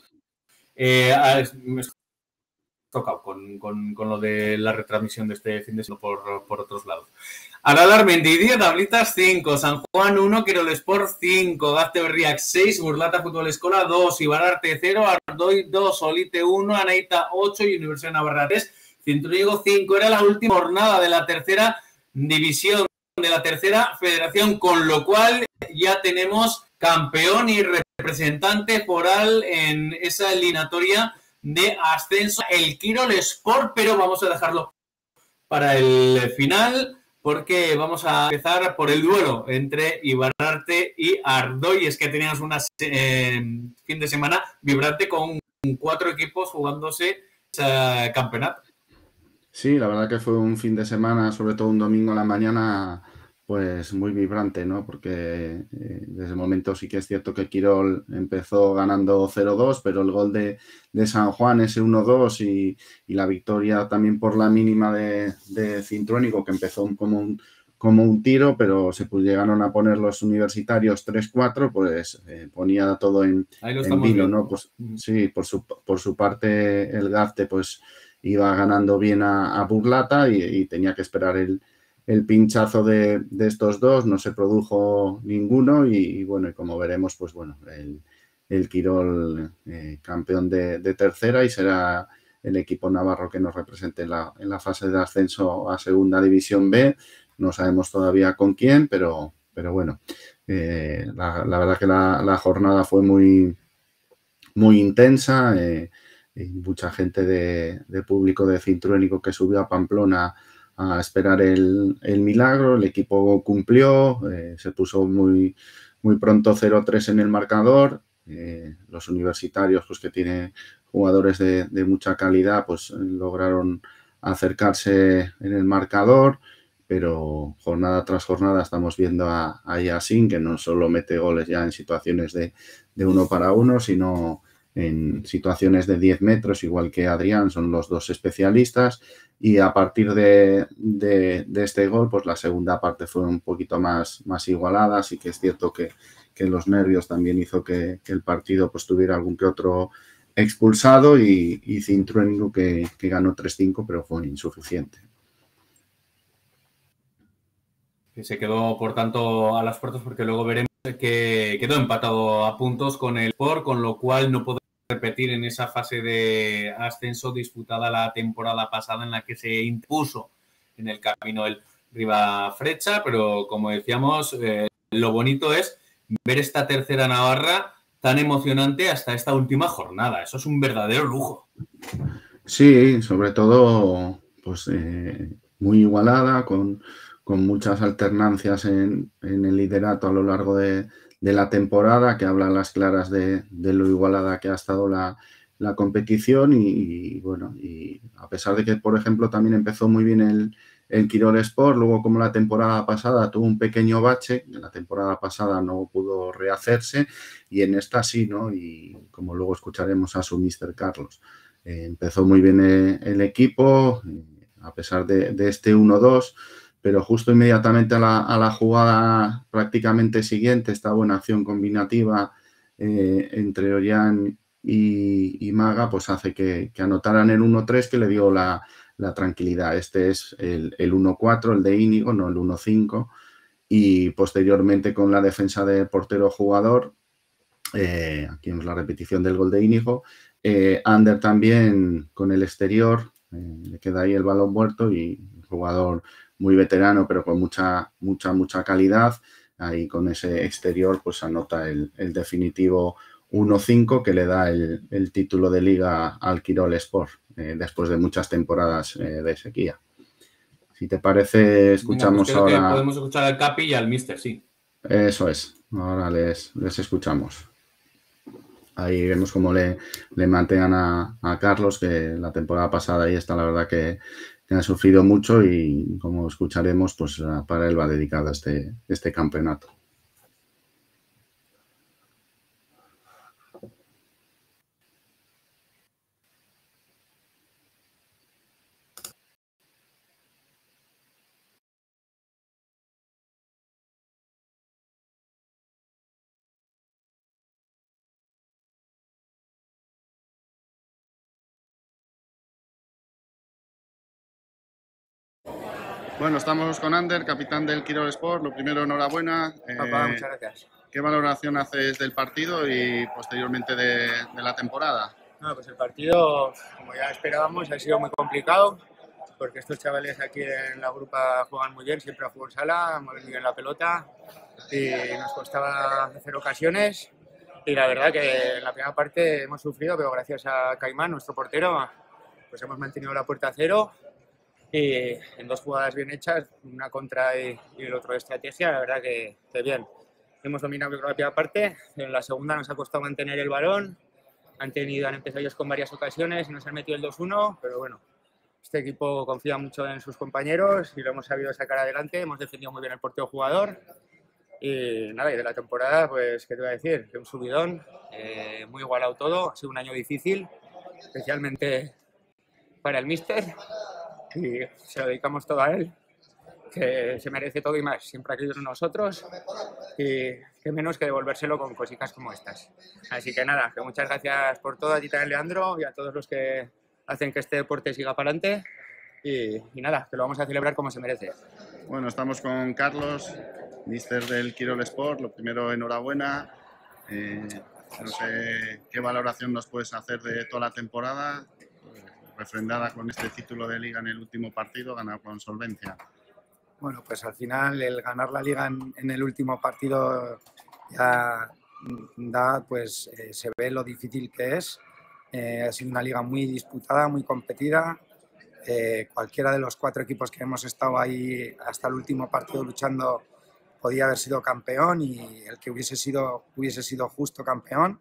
Me he tocado con lo de la retransmisión de este fin de semana por otros lados. Aralar Mendidia, Tablitas 5, San Juan 1, Quirol Sport 5, Gazte Berriak 6, Burlata Fútbol Escola 2, Ibararte 0, Ardoy 2, Olite 1, Anaita 8 y Universidad Navarra 3, Cintruigo 5. Era la última jornada de la tercera división, de la tercera federación, con lo cual ya tenemos campeón y representante foral en esa eliminatoria de ascenso, el Quirol Sport, pero vamos a dejarlo para el final, porque vamos a empezar por el duelo entre Ibararte y Ardoy. Es que teníamos un fin de semana vibrante con 4 equipos jugándose ese campeonato. Sí, la verdad que fue un fin de semana, sobre todo un domingo a la mañana, pues muy vibrante, ¿no? Porque desde el momento sí que es cierto que Quirol empezó ganando 0-2, pero el gol de San Juan, ese 1-2 y la victoria también por la mínima de Cintruénigo, que empezó como un tiro, pero se llegaron a poner los universitarios 3-4, pues ponía todo en vino, ¿no? Pues sí, por su parte el Gazte pues iba ganando bien a Burlata y tenía que esperar el pinchazo de estos dos, no se produjo ninguno y bueno, y como veremos, pues bueno, el Quirol campeón de tercera, y será el equipo navarro que nos represente en la fase de ascenso a Segunda División B. No sabemos todavía con quién, pero bueno, la verdad que la jornada fue muy intensa, y mucha gente de público de Cintruénigo que subió a Pamplona a esperar el milagro. El equipo cumplió, se puso muy muy pronto 0-3 en el marcador. Los universitarios, pues que tienen jugadores de mucha calidad, pues lograron acercarse en el marcador, pero jornada tras jornada estamos viendo a Yasin, que no solo mete goles ya en situaciones de 1 para 1, sino en situaciones de 10 metros, igual que Adrián, son los dos especialistas. Y a partir de este gol, pues la segunda parte fue un poquito más igualada. Sí que es cierto que los nervios también hizo que el partido pues tuviera algún que otro expulsado, y Cintruénigo que ganó 3-5, pero fue insuficiente. Que se quedó, por tanto, a las puertas, porque luego veremos que quedó empatado a puntos con el Sport, con lo cual no podemos repetir en esa fase de ascenso disputada la temporada pasada, en la que se impuso en el camino el Ribafrecha, pero como decíamos, lo bonito es ver esta tercera Navarra tan emocionante hasta esta última jornada. Eso es un verdadero lujo. Sí, sobre todo pues muy igualada, con muchas alternancias en el liderato a lo largo de la temporada, que hablan las claras de lo igualada que ha estado la competición. Y bueno, y a pesar de que, por ejemplo, también empezó muy bien el Quirol Sport, luego, como la temporada pasada, tuvo un pequeño bache. La temporada pasada no pudo rehacerse, y en esta sí, ¿no? Y como luego escucharemos a su Mr. Carlos, empezó muy bien el equipo, a pesar de este 1-2, pero justo inmediatamente a la jugada prácticamente siguiente, esta buena acción combinativa entre Ollán y Maga, pues hace que anotaran el 1-3, que le dio la tranquilidad. Este es el 1-4, el de Íñigo, no el 1-5. Y posteriormente, con la defensa de portero jugador, aquí vemos la repetición del gol de Íñigo. Ander también con el exterior, le queda ahí el balón muerto, y un jugador muy veterano, pero con mucha calidad. Ahí con ese exterior pues anota el definitivo 1-5, que le da el título de liga al Quirol Sport, después de muchas temporadas de sequía. Si te parece, escuchamos pues ahora. Que podemos escuchar al Capi y al Mister, sí. Eso es, ahora les escuchamos. Ahí vemos cómo le mantengan a Carlos, que la temporada pasada ahí está, la verdad que ha sufrido mucho, y como escucharemos, pues para él va dedicado este campeonato. Bueno, estamos con Ander, capitán del Quirol Sport. Lo primero, enhorabuena. Papá, muchas gracias. ¿Qué valoración haces del partido y posteriormente de la temporada? No, pues el partido, como ya esperábamos, ha sido muy complicado, porque estos chavales aquí en la grupa juegan muy bien, siempre a fútbol sala, mueven bien la pelota, y nos costaba hacer ocasiones. Y la verdad que en la primera parte hemos sufrido, pero gracias a Caimán, nuestro portero, pues hemos mantenido la puerta a cero. Y en 2 jugadas bien hechas, una contra y el otro de estrategia, la verdad que bien. Hemos dominado la primera parte, en la segunda nos ha costado mantener el balón, han empezado ellos con varias ocasiones y nos han metido el 2-1, pero bueno, este equipo confía mucho en sus compañeros y lo hemos sabido sacar adelante, hemos defendido muy bien el portero jugador. Y nada, y de la temporada, pues, ¿qué te voy a decir? Un subidón, muy igualado todo, ha sido un año difícil, especialmente para el míster, y se lo dedicamos todo a él, que se merece todo y más, siempre ha creído en nosotros, y qué menos que devolvérselo con cositas como estas. Así que nada, que muchas gracias por todo, a ti también, Leandro, y a todos los que hacen que este deporte siga para adelante, y nada, que lo vamos a celebrar como se merece. Bueno, estamos con Carlos, míster del Quirol Sport. Lo primero, enhorabuena. No sé qué valoración nos puedes hacer de toda la temporada, refrendada con este título de liga en el último partido, ganado con solvencia. Bueno, pues al final el ganar la liga en el último partido ya pues se ve lo difícil que es. Ha sido una liga muy disputada, muy competida. Cualquiera de los 4 equipos que hemos estado ahí hasta el último partido luchando podía haber sido campeón y el que hubiese sido justo campeón.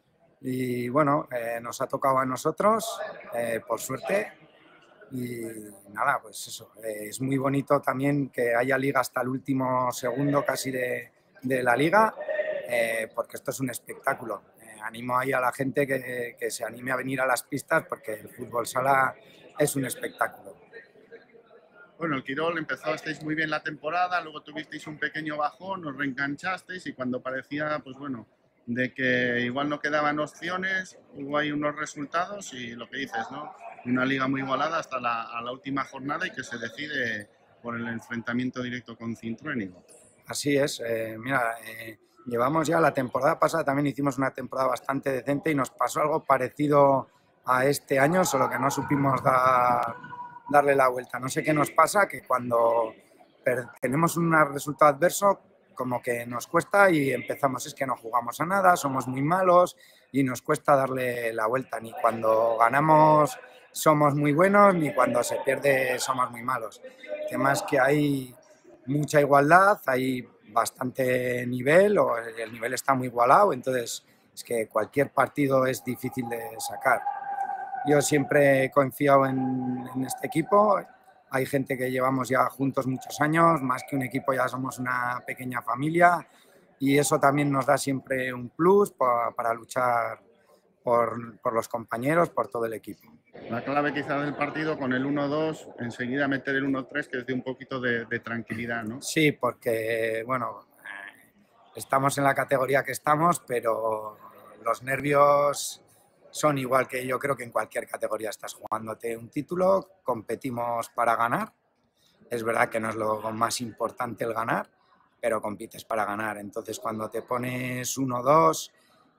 Y bueno, nos ha tocado a nosotros, por suerte. Y nada, pues eso, es muy bonito también que haya liga hasta el último segundo casi de la liga, porque esto es un espectáculo. Animo ahí a la gente que se anime a venir a las pistas porque el fútbol sala es un espectáculo. Bueno, el Quirol empezasteis muy bien la temporada, luego tuvisteis un pequeño bajón, os reenganchasteis y cuando parecía, pues bueno, de que igual no quedaban opciones, hubo ahí unos resultados y lo que dices, ¿no? Una liga muy igualada hasta a la última jornada y que se decide por el enfrentamiento directo con Cintruénigo. Así es, mira, llevamos ya la temporada pasada, también hicimos una temporada bastante decente y nos pasó algo parecido a este año, solo que no supimos darle la vuelta. No sé qué nos pasa, que cuando tenemos un resultado adverso, como que nos cuesta y empezamos, es que no jugamos a nada, somos muy malos y nos cuesta darle la vuelta. Ni cuando ganamos somos muy buenos, ni cuando se pierde somos muy malos. El tema es que hay mucha igualdad, hay bastante nivel, o el nivel está muy igualado, entonces es que cualquier partido es difícil de sacar. Yo siempre he confiado en este equipo. Hay gente que llevamos ya juntos muchos años, más que un equipo ya somos una pequeña familia y eso también nos da siempre un plus para luchar por los compañeros, por todo el equipo. La clave quizá del partido con el 1-2, enseguida meter el 1-3 que es de un poquito de tranquilidad, ¿no? Sí, porque bueno, estamos en la categoría que estamos, pero los nervios son igual que yo creo que en cualquier categoría. Estás jugándote un título, competimos para ganar. Es verdad que no es lo más importante el ganar, pero compites para ganar. Entonces, cuando te pones 1-2,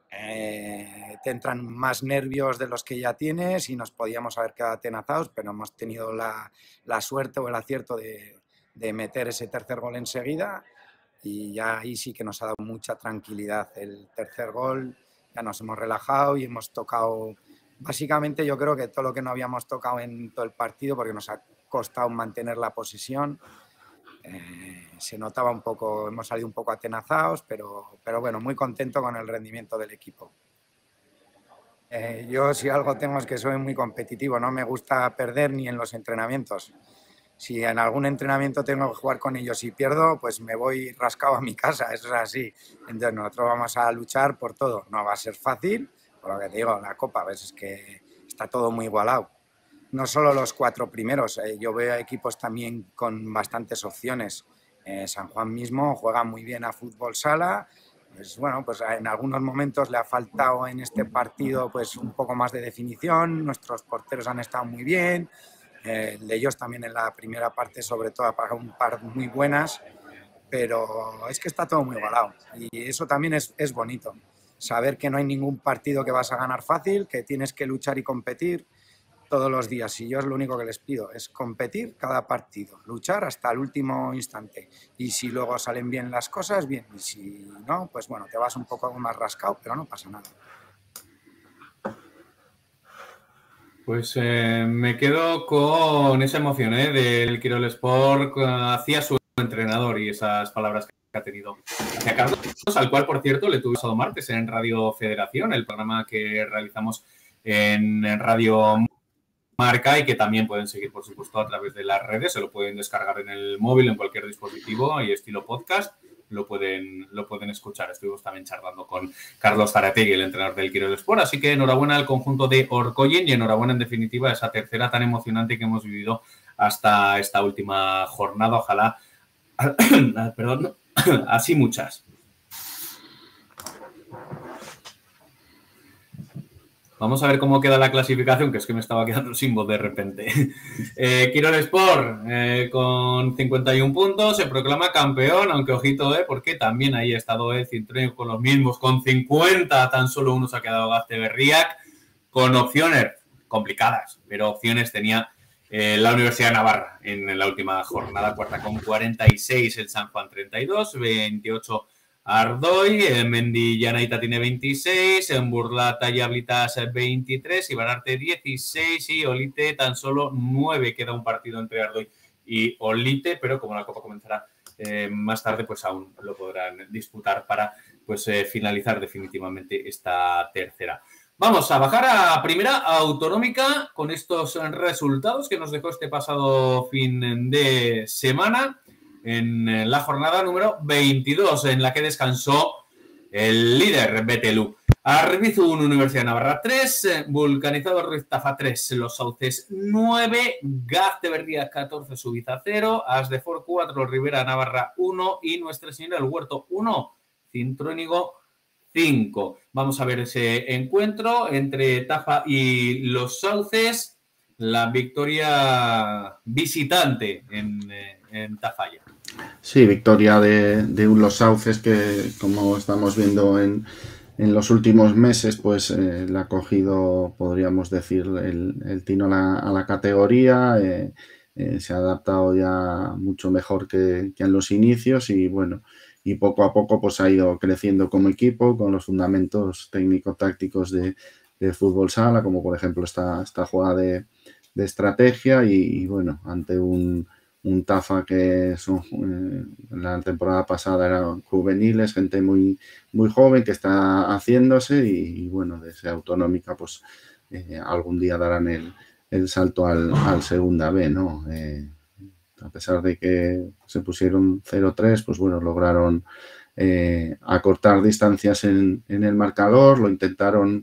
te entran más nervios de los que ya tienes y nos podíamos haber quedado atenazados, pero hemos tenido la suerte o el acierto de meter ese tercer gol enseguida y ya ahí sí que nos ha dado mucha tranquilidad. El tercer gol ya nos hemos relajado y hemos tocado, básicamente yo creo que todo lo que no habíamos tocado en todo el partido, porque nos ha costado mantener la posesión. Se notaba un poco, hemos salido un poco atenazados, pero bueno, muy contento con el rendimiento del equipo. Yo si algo tengo es que soy muy competitivo, no me gusta perder ni en los entrenamientos. Si en algún entrenamiento tengo que jugar con ellos y pierdo, pues me voy rascado a mi casa, eso es así. Entonces nosotros vamos a luchar por todo. No va a ser fácil, por lo que te digo, la Copa, ves, es que está todo muy igualado. No solo los 4 primeros, yo veo equipos también con bastantes opciones. San Juan mismo juega muy bien a fútbol sala. Pues bueno, pues en algunos momentos le ha faltado en este partido pues un poco más de definición. Nuestros porteros han estado muy bien. El de ellos también en la primera parte, sobre todo, ha pagado un par muy buenas, pero es que está todo muy igualado y eso también es bonito, saber que no hay ningún partido que vas a ganar fácil, que tienes que luchar y competir todos los días y yo es lo único que les pido, es competir cada partido, luchar hasta el último instante y si luego salen bien las cosas, bien, y si no, pues bueno, te vas un poco más rascado, pero no pasa nada. Pues me quedo con esa emoción del Quirol Sport hacia su entrenador y esas palabras que ha tenido hacia Carlos, al cual, por cierto, le tuve pasado martes en Radio Federación, el programa que realizamos en Radio Marca y que también pueden seguir, por supuesto, a través de las redes. Se lo pueden descargar en el móvil, en cualquier dispositivo y estilo podcast. Lo pueden escuchar. Estuvimos también charlando con Carlos Zarategui, el entrenador del Quirol Sport. Así que enhorabuena al conjunto de Orkoyen y enhorabuena, en definitiva, a esa tercera tan emocionante que hemos vivido hasta esta última jornada. Ojalá, perdón, así muchas. Vamos a ver cómo queda la clasificación, que es que me estaba quedando sin voz de repente. Quirol Sport, con 51 puntos, se proclama campeón, aunque ojito, porque también ahí ha estado el Cintruénigo con los mismos, con 50, tan solo uno se ha quedado Gazteberriac, con opciones complicadas, pero opciones tenía la Universidad de Navarra en la última jornada, cuarta con 46, el San Juan 32, 28 Ardoy, Mendillanaita tiene 26, en Burlata y Ablitas 23, Ibararte 16 y Olite tan solo 9. Queda un partido entre Ardoy y Olite, pero como la Copa comenzará más tarde pues aún lo podrán disputar para pues finalizar definitivamente esta tercera. Vamos a bajar a primera autonómica con estos resultados que nos dejó este pasado fin de semana en la jornada número 22, en la que descansó el líder Betelú. Arbizu 1, Universidad de Navarra 3, Vulcanizado Ruiz Tafa 3, Los Sauces 9, Gazteberria 14, Subiza 0, Asdefort 4, Rivera Navarra 1 y Nuestra Señora del Huerto 1, Cintruénigo 5. Vamos a ver ese encuentro entre Tafa y Los Sauces, la victoria visitante en Tafalla. Sí, victoria de Los Sauces que, como estamos viendo en los últimos meses, pues le ha cogido, podríamos decir, el tino a la categoría, se ha adaptado ya mucho mejor que en los inicios y bueno, y poco a poco pues ha ido creciendo como equipo con los fundamentos técnico-tácticos de fútbol sala, como por ejemplo esta jugada de estrategia y bueno, ante un Tafa que en la temporada pasada eran juveniles, gente muy joven que está haciéndose y bueno, desde autonómica pues algún día darán el salto al segunda B, ¿no? A pesar de que se pusieron 0-3, pues bueno, lograron acortar distancias en el marcador, lo intentaron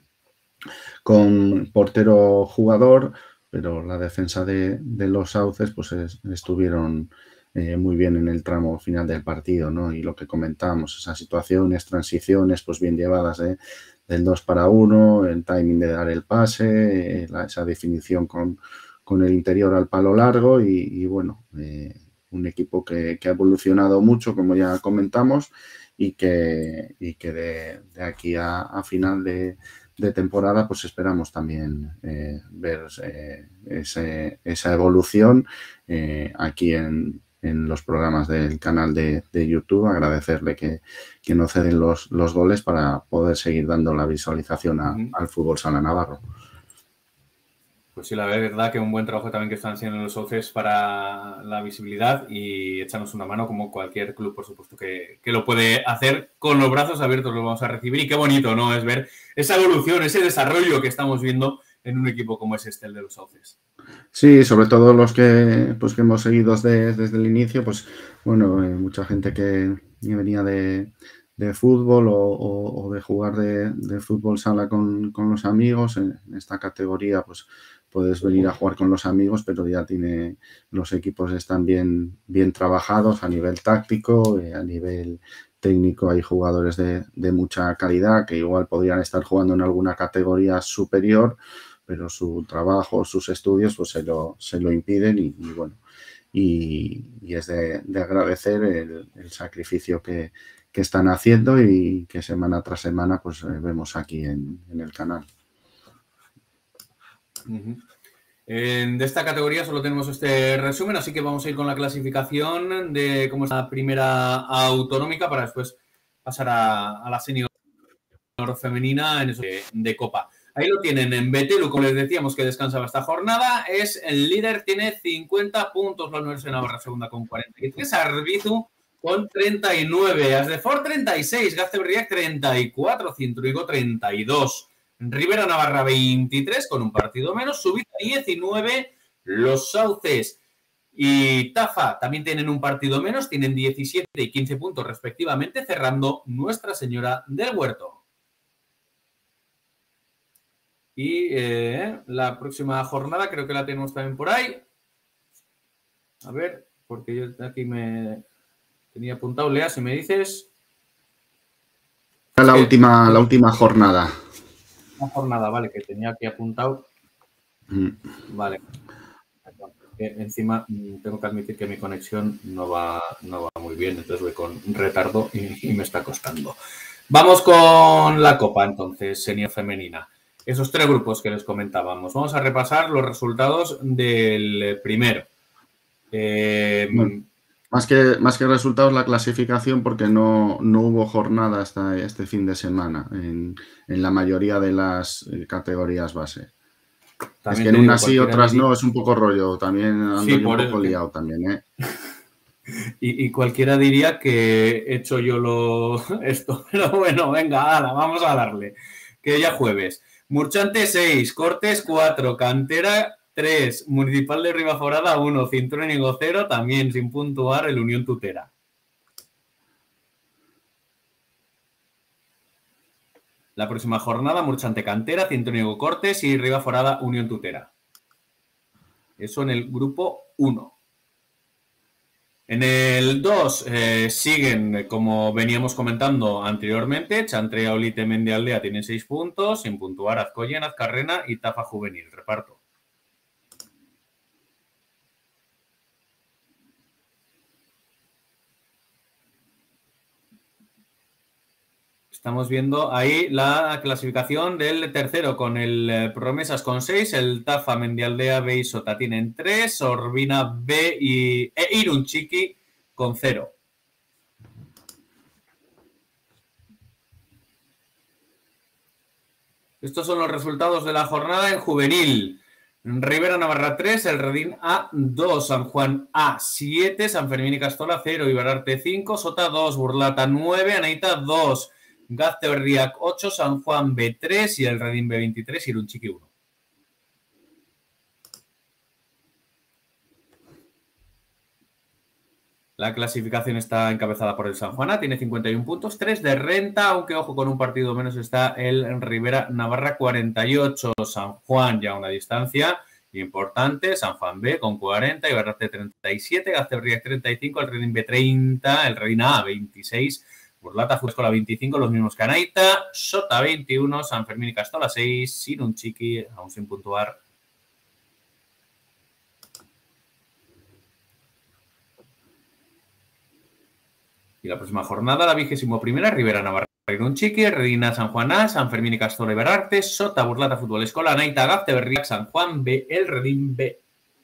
con portero jugador, pero la defensa de Los Sauces pues estuvieron muy bien en el tramo final del partido, ¿no? Y lo que comentábamos, esas situaciones, transiciones, pues bien llevadas del 2 para 1, el timing de dar el pase, esa definición con el interior al palo largo y bueno, un equipo que ha evolucionado mucho, como ya comentamos, y que de aquí a final de temporada pues esperamos también ver esa evolución aquí en los programas del canal de YouTube. Agradecerle que no ceden los goles para poder seguir dando la visualización al fútbol sala navarro. Pues sí, la verdad que un buen trabajo también que están haciendo los Sauces para la visibilidad y échanos una mano como cualquier club, por supuesto, que lo puede hacer con los brazos abiertos, lo vamos a recibir y qué bonito, ¿no? Es ver esa evolución, ese desarrollo que estamos viendo en un equipo como es el de los Sauces. Sí, sobre todo los que hemos seguido desde el inicio, pues bueno, mucha gente que venía de fútbol o de jugar de fútbol sala con los amigos, en esta categoría pues puedes venir a jugar con los amigos, pero ya los equipos están bien trabajados a nivel táctico, a nivel técnico hay jugadores de mucha calidad que igual podrían estar jugando en alguna categoría superior, pero su trabajo, sus estudios pues se lo impiden y bueno, y es de agradecer el sacrificio que están haciendo y que semana tras semana pues vemos aquí en el canal. De esta categoría solo tenemos este resumen, así que vamos a ir con la clasificación de cómo es la primera autonómica para después pasar a la senior femenina en eso de Copa. Ahí lo tienen en Betelú, como les decíamos que descansaba esta jornada, es el líder, tiene 50 puntos, la Universidad de Navarra segunda con 43, Arbizu con 39, Asdefort 36, Gazteberria 34, Cintruénigo 32, Rivera Navarra 23 con un partido menos, Subiza 19, Los Sauces y Tafa también tienen un partido menos, tienen 17 y 15 puntos respectivamente, cerrando Nuestra Señora del Huerto. Y la próxima jornada creo que la tenemos también por ahí. A ver, porque yo aquí me tenía apuntado. Lea, si me dices. La última jornada. Una jornada, vale, que tenía aquí apuntado. Vale. Encima tengo que admitir que mi conexión no va muy bien, entonces voy con retardo y me está costando. Vamos con la Copa, entonces, senior femenina. Esos tres grupos que les comentábamos. Vamos a repasar los resultados del primero. Bueno, más que resultados, la clasificación, porque no hubo jornada hasta este fin de semana en la mayoría de las categorías base. Es que en unas sí, otras no, es un poco rollo. También ando un poco liado también, ¿eh? Y cualquiera diría que he hecho yo esto. Pero bueno, venga, ala, vamos a darle. Que ya jueves. Murchante 6, Cortes 4, Cantera 3, Municipal de Ribaforada 1, Cintruénigo 0, también sin puntuar el Unión Tutera. La próxima jornada, Murchante Cantera, Cintruénigo Cortes y Ribaforada Unión Tutera. Eso en el grupo 1. En el 2 siguen, como veníamos comentando anteriormente, Chantrea, Olite, Mendialdea tienen 6 puntos, sin puntuar Azcoyen, Azcarrena y Tafa Juvenil. Reparto. Estamos viendo ahí la clasificación del tercero con el Promesas con 6, el Tafa, Mendialdea, B y Sota tienen 3, Orbina, B e Irunchiqui con 0. Estos son los resultados de la jornada en juvenil. Rivera Navarra 3, El Redín A 2, San Juan A 7, San Fermín y Castola 0, Ibararte 5, Sota 2, Burlata 9, Anaita 2, Gazteberriac 8, San Juan B 3 y El Redín B 23, Irunchiqui 1. La clasificación está encabezada por el San Juan A, tiene 51 puntos, 3 de renta, aunque ojo, con un partido menos está el Rivera Navarra 48, San Juan ya a una distancia importante, San Juan B con 40, Ibararte 37, Gazteberriac 35, El Redín B 30, El Redín A 26, Burlata Fuscola 25, los mismos que Anaita, Sota 21, San Fermín y Castola 6, Irunchiqui aún sin puntuar. Y la próxima jornada, la 21ª, Rivera Navarra, Irunchiqui, Redina, San Juan A, San Fermín y Castola, Ibararte, Sota, Burlata, Fútbol Escola, Anaita, Gazteberriac, San Juan B, El Redín B.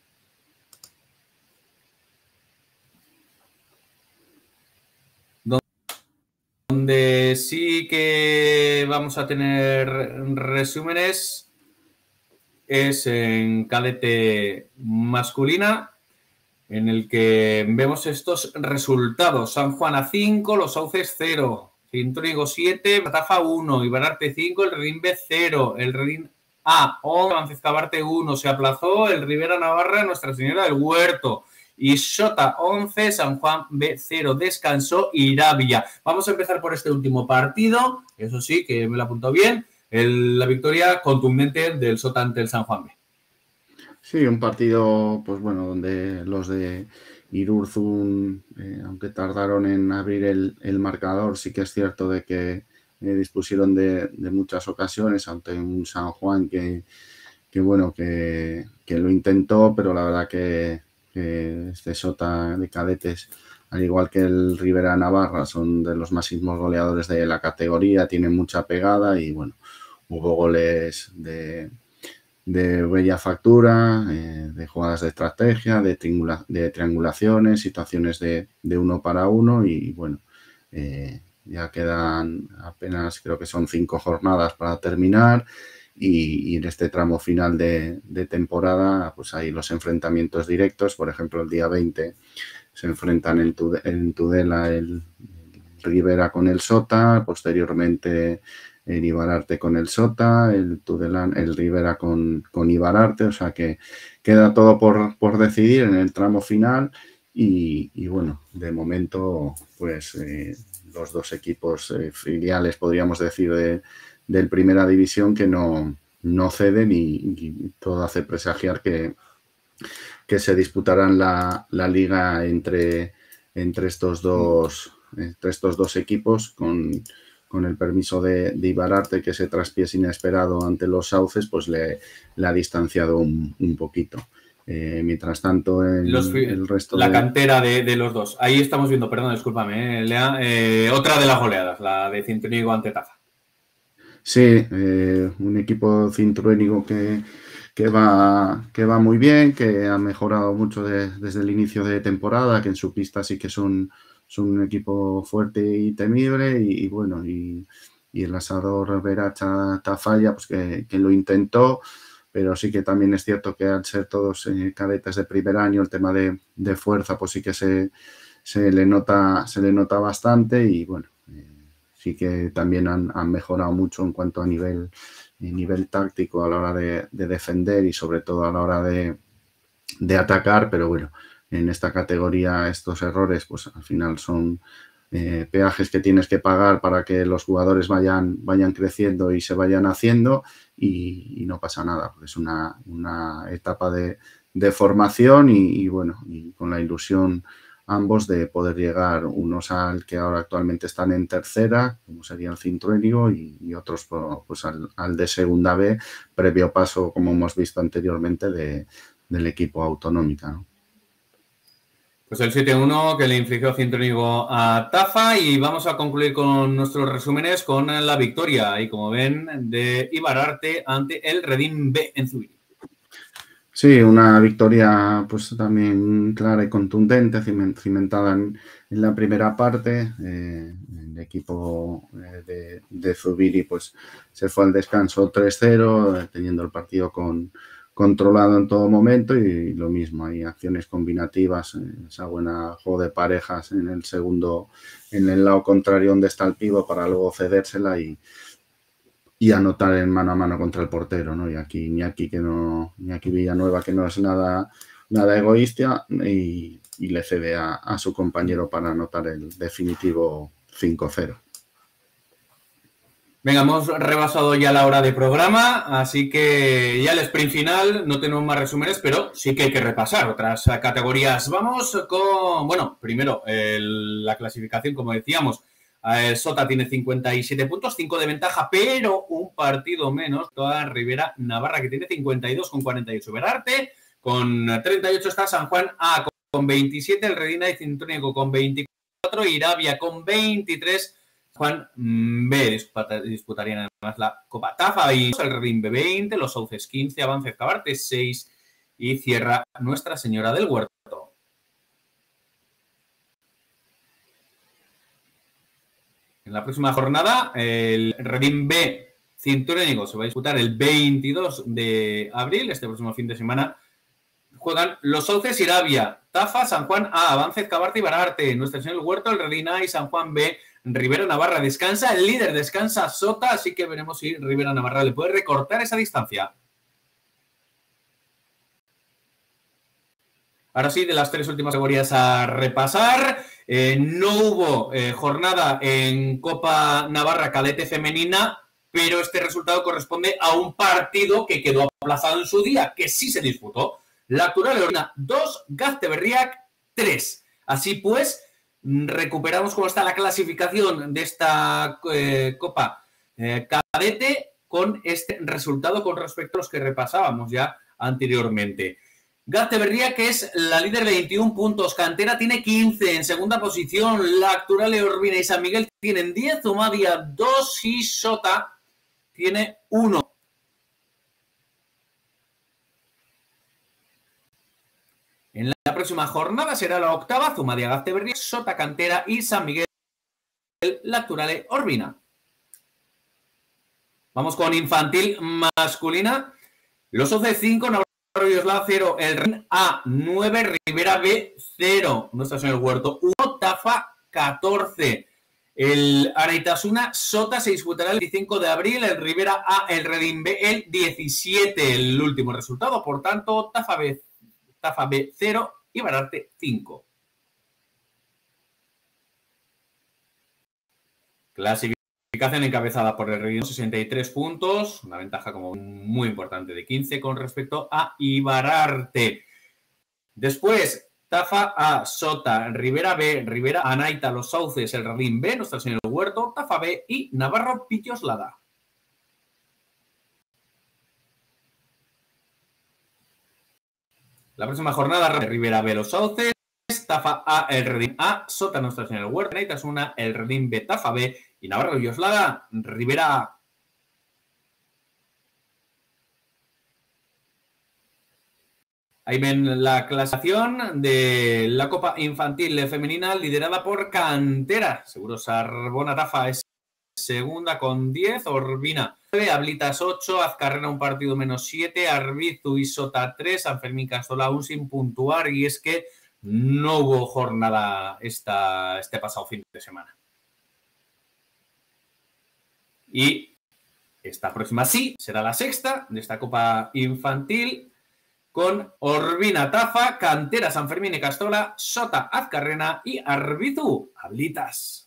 Donde sí que vamos a tener resúmenes es en cadete masculina, en el que vemos estos resultados. San Juan A 5, Los Sauces 0, Cintruénigo 7, Tafa 1, Ibararte 5, El Redín B 0, El Redín A 11, Ancezcabarte 1, se aplazó el Rivera Navarra, Nuestra Señora del Huerto. Y Sota 11, San Juan B 0, descansó Irabia. Vamos a empezar por este último partido, eso sí, que me lo apuntó bien, la victoria contundente del Sota ante el San Juan B. Sí, un partido, pues bueno, donde los de Irurzun, aunque tardaron en abrir el marcador, sí que es cierto de que dispusieron de muchas ocasiones ante un San Juan que lo intentó, pero la verdad que este Sota de cadetes, al igual que el Rivera Navarra, son de los máximos goleadores de la categoría, tienen mucha pegada y bueno, hubo goles de bella factura, de jugadas de estrategia, de triangulaciones, situaciones de 1 para 1 y bueno, ya quedan apenas, creo que son 5 jornadas para terminar y en este tramo final de temporada pues hay los enfrentamientos directos, por ejemplo el día 20 se enfrentan en Tudela el Rivera con el Sota, posteriormente el Ibararte con el Sota, el Rivera con Ibararte, o sea que queda todo por decidir en el tramo final y bueno, de momento pues los dos equipos filiales, podríamos decir, del Primera División que no ceden y todo hace presagiar que se disputarán la liga entre estos dos equipos con el permiso de Ibararte, que ese traspiés inesperado ante los Sauces, pues le ha distanciado un poquito. Mientras tanto, el resto la cantera de los dos. Ahí estamos viendo, perdón, discúlpame, Lea, otra de las goleadas, la de Cintruénigo ante Tafa. Sí, un equipo cintruénigo que va muy bien, que ha mejorado mucho desde el inicio de temporada, que en su pista sí que son un equipo fuerte y temible y bueno, y el asador Veracha Tafalla, pues que lo intentó, pero sí que también es cierto que al ser todos cadetes de primer año, el tema de fuerza, pues sí que se se le nota bastante y bueno, sí que también han mejorado mucho en cuanto a nivel táctico a la hora de defender y sobre todo a la hora de atacar, pero bueno, en esta categoría estos errores pues al final son peajes que tienes que pagar para que los jugadores vayan creciendo y se vayan haciendo y no pasa nada, porque es una etapa de formación y bueno, y con la ilusión ambos de poder llegar, unos al que ahora actualmente están en tercera, como sería el Cintruénigo, y otros pues al de segunda B, previo paso, como hemos visto anteriormente, del equipo Autonómica, ¿no? Pues el 7-1 que le infligió Cintruénigo a Tafa y vamos a concluir con nuestros resúmenes con la victoria, y como ven, de Ibararte ante el Redín B en Zubiri. Sí, una victoria pues también clara y contundente, cimentada en la primera parte. El equipo de Zubiri pues se fue al descanso 3-0, teniendo el partido controlado en todo momento y lo mismo, hay acciones combinativas, esa buena juego de parejas en el segundo, en el lado contrario donde está el pívot para luego cedérsela y anotar en mano a mano contra el portero, ¿no? Y aquí Iñaki Villanueva, que no es nada egoísta y le cede a su compañero para anotar el definitivo 5-0. Venga, hemos rebasado ya la hora de programa, así que ya el sprint final, no tenemos más resúmenes, pero sí que hay que repasar otras categorías. Vamos con, bueno, primero la clasificación, como decíamos. Sota tiene 57 puntos, 5 de ventaja, pero un partido menos. Toda Rivera Navarra, que tiene 52 con 48. Ibararte con 38 está San Juan A con 27, el Redina y Cintruénigo con 24, Irabia con 23, Juan B disputarían además la Copa Tafa y el Redín B 20, los Sauces 15, Avance Cabarte 6 y cierra Nuestra Señora del Huerto. En la próxima jornada, el Redín B Cintruénigo se va a disputar el 22 de abril, este próximo fin de semana. Juegan los Sauces, Irabia, Tafa, San Juan A, Avance Cabarte y Ibararte, Nuestra Señora del Huerto, el Redín A y San Juan B. Rivera Navarra descansa, el líder descansa Sota, así que veremos si Rivera Navarra le puede recortar esa distancia. Ahora sí, de las tres últimas categorías a repasar. No hubo jornada en Copa Navarra Cadete Femenina, pero este resultado corresponde a un partido que quedó aplazado en su día, que sí se disputó. La Actual Leonina 2, Gazteberriak 3. Así pues, recuperamos cómo está la clasificación de esta Copa Cadete con este resultado con respecto a los que repasábamos ya anteriormente. Gazteberriak, que es la líder de 21 puntos, Cantera tiene 15, en segunda posición la Actual Urbina y San Miguel tienen 10, Zumadia 2 y Sota tiene 1. En la próxima jornada será la octava, Zumadia, Gazteberriak, Sota, Cantera y San Miguel, la Actual Urbina. Vamos con infantil masculina. Los OC 5, Navarro 0, el REN A 9, Rivera B 0, Nuestra Señora del Huerto 1, Tafa 14. El Araitasuna Sota se disputará el 25 de abril, el Rivera A, el Redín B el 17, el último resultado. Por tanto, Tafa B 0 y Ibararte 5. Clasificación encabezada por el Redín, 63 puntos, una ventaja como muy importante de 15 con respecto a Ibararte. Después, Tafa A, Sota, Rivera B, Rivera Anaita, Los Sauces, el Redín B, Nuestra Señora del Huerto, Tafa B y Navarro Pilloslada. La próxima jornada, Rivera B, Los Sauces, Tafa A, el Redín A, Sota, Nuestra Señora del Huerto, Anaitasuna, el Redín B, Tafa B y Navarro Pilloslada, Rivera A. Ahí ven la clasificación de la Copa Infantil Femenina liderada por Cantera. Seguros Arbona Tafa es segunda con 10, Urbina 9, Ablitas 8, Azcarrera un partido menos 7, Arbizu y Sota 3, San Fermín Castola aún sin puntuar, y es que no hubo jornada este pasado fin de semana. Y esta próxima sí será la sexta de esta Copa Infantil con Orbina Tafa, Cantera San Fermín y Castola, Sota Azcarrena y Arbizu Ablitas.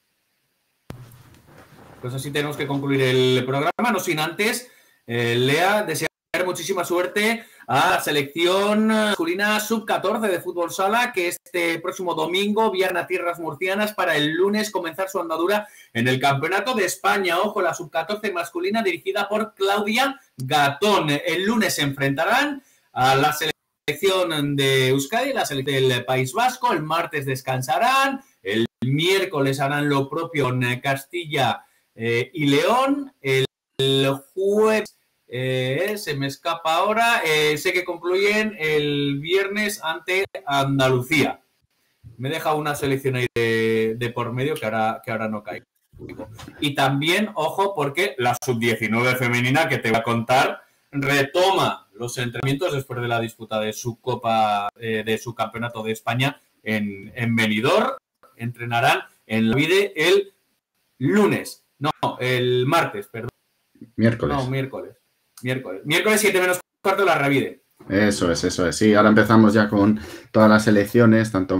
Pues así tenemos que concluir el programa, no sin antes, Lea, desear muchísima suerte a la selección masculina sub-14 de fútbol sala, que este próximo domingo viajan a tierras murcianas para el lunes comenzar su andadura en el Campeonato de España. Ojo, la sub-14 masculina dirigida por Claudia Gatón. El lunes se enfrentarán a la selección de Euskadi, la selección del País Vasco. El martes descansarán. El miércoles harán lo propio en Castilla y León. El jueves se me escapa ahora, sé que concluyen el viernes ante Andalucía. Me deja una selección ahí de por medio que ahora no caigo. Y también, ojo, porque la sub-19 femenina, que te voy a contar, retoma los entrenamientos después de la disputa de su Copa, de su Campeonato de España en Benidorm. Entrenarán en la Vide el lunes. No, el martes, perdón. Miércoles. No, miércoles. Miércoles 7 menos cuarto la Revide. Eso es. Sí, ahora empezamos ya con todas las selecciones, tanto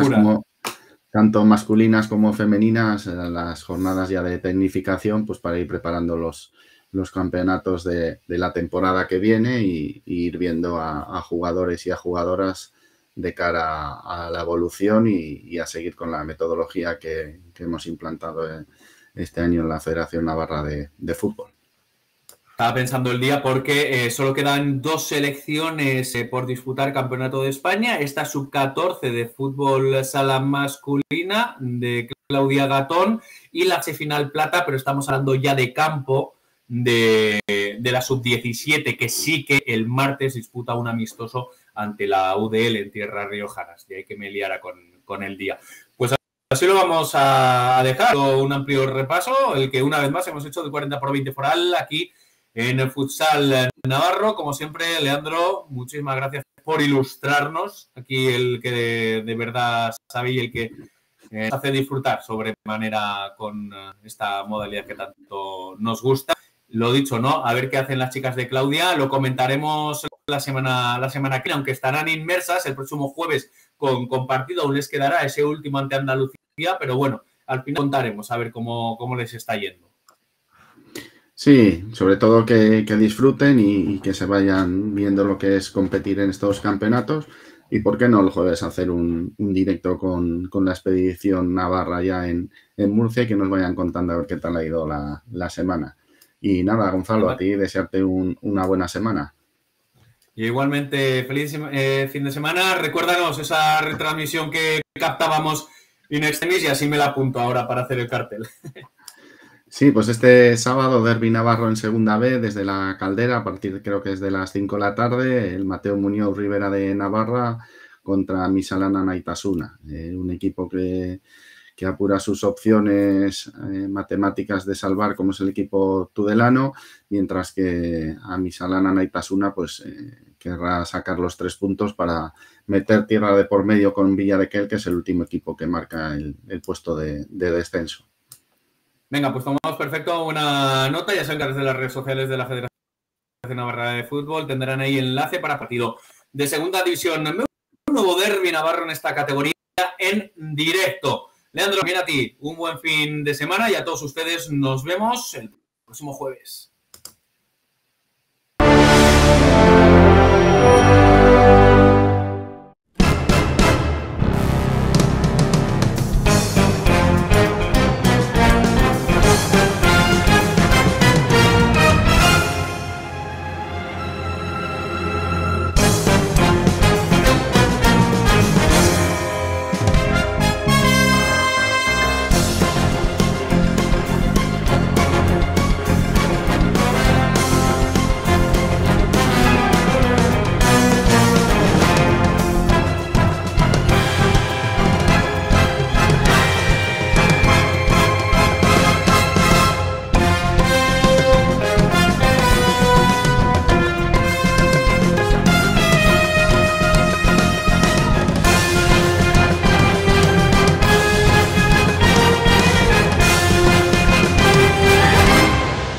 masculinas como femeninas, las jornadas ya de tecnificación, pues para ir preparando los campeonatos de la temporada que viene y ir viendo a jugadores y a jugadoras de cara a la evolución y a seguir con la metodología que hemos implantado este año en la Federación Navarra de Fútbol. Estaba pensando el día porque solo quedan 2 selecciones por disputar Campeonato de España. Esta sub-14 de fútbol sala masculina de Claudia Gatón y la semifinal plata, pero estamos hablando ya de campo de la sub-17, que sí que el martes disputa un amistoso ante la UDL en tierras riojanas. De ahí que me liara con el día. Pues así lo vamos a dejar. Un amplio repaso, el que una vez más hemos hecho de 40x20 foral aquí en el futsal navarro. Como siempre, Leandro, muchísimas gracias por ilustrarnos. Aquí el que de verdad sabe y el que nos hace disfrutar sobremanera con esta modalidad que tanto nos gusta. Lo dicho, ¿no? A ver qué hacen las chicas de Claudia. Lo comentaremos la semana que viene, aunque estarán inmersas el próximo jueves con partido. Aún les quedará ese último ante Andalucía, pero bueno, al final contaremos a ver cómo les está yendo. Sí, sobre todo que disfruten y que se vayan viendo lo que es competir en estos campeonatos y por qué no el jueves hacer un directo con la expedición navarra ya en Murcia y que nos vayan contando a ver qué tal ha ido la semana. Y nada, Gonzalo, a ti desearte una buena semana. Y igualmente, feliz fin de semana. Recuérdanos esa retransmisión que captábamos in extremis y así me la apunto ahora para hacer el cartel. Sí, pues este sábado Derbi Navarro en segunda B desde la Caldera, a partir creo que es de las 5 de la tarde, el Mateo Muñoz Rivera de Navarra contra Misalana Naitasuna, un equipo que apura sus opciones matemáticas de salvar como es el equipo tudelano, mientras que a Misalana Naitasuna pues querrá sacar los 3 puntos para meter tierra de por medio con Villarequel, que es el último equipo que marca el puesto de descenso. Venga, pues tomamos perfecto una nota. Ya saben que desde las redes sociales de la Federación Navarra de Fútbol tendrán ahí enlace para partido de segunda división. Un nuevo derbi navarro en esta categoría en directo. Leandro, mira a ti, un buen fin de semana y a todos ustedes nos vemos el próximo jueves.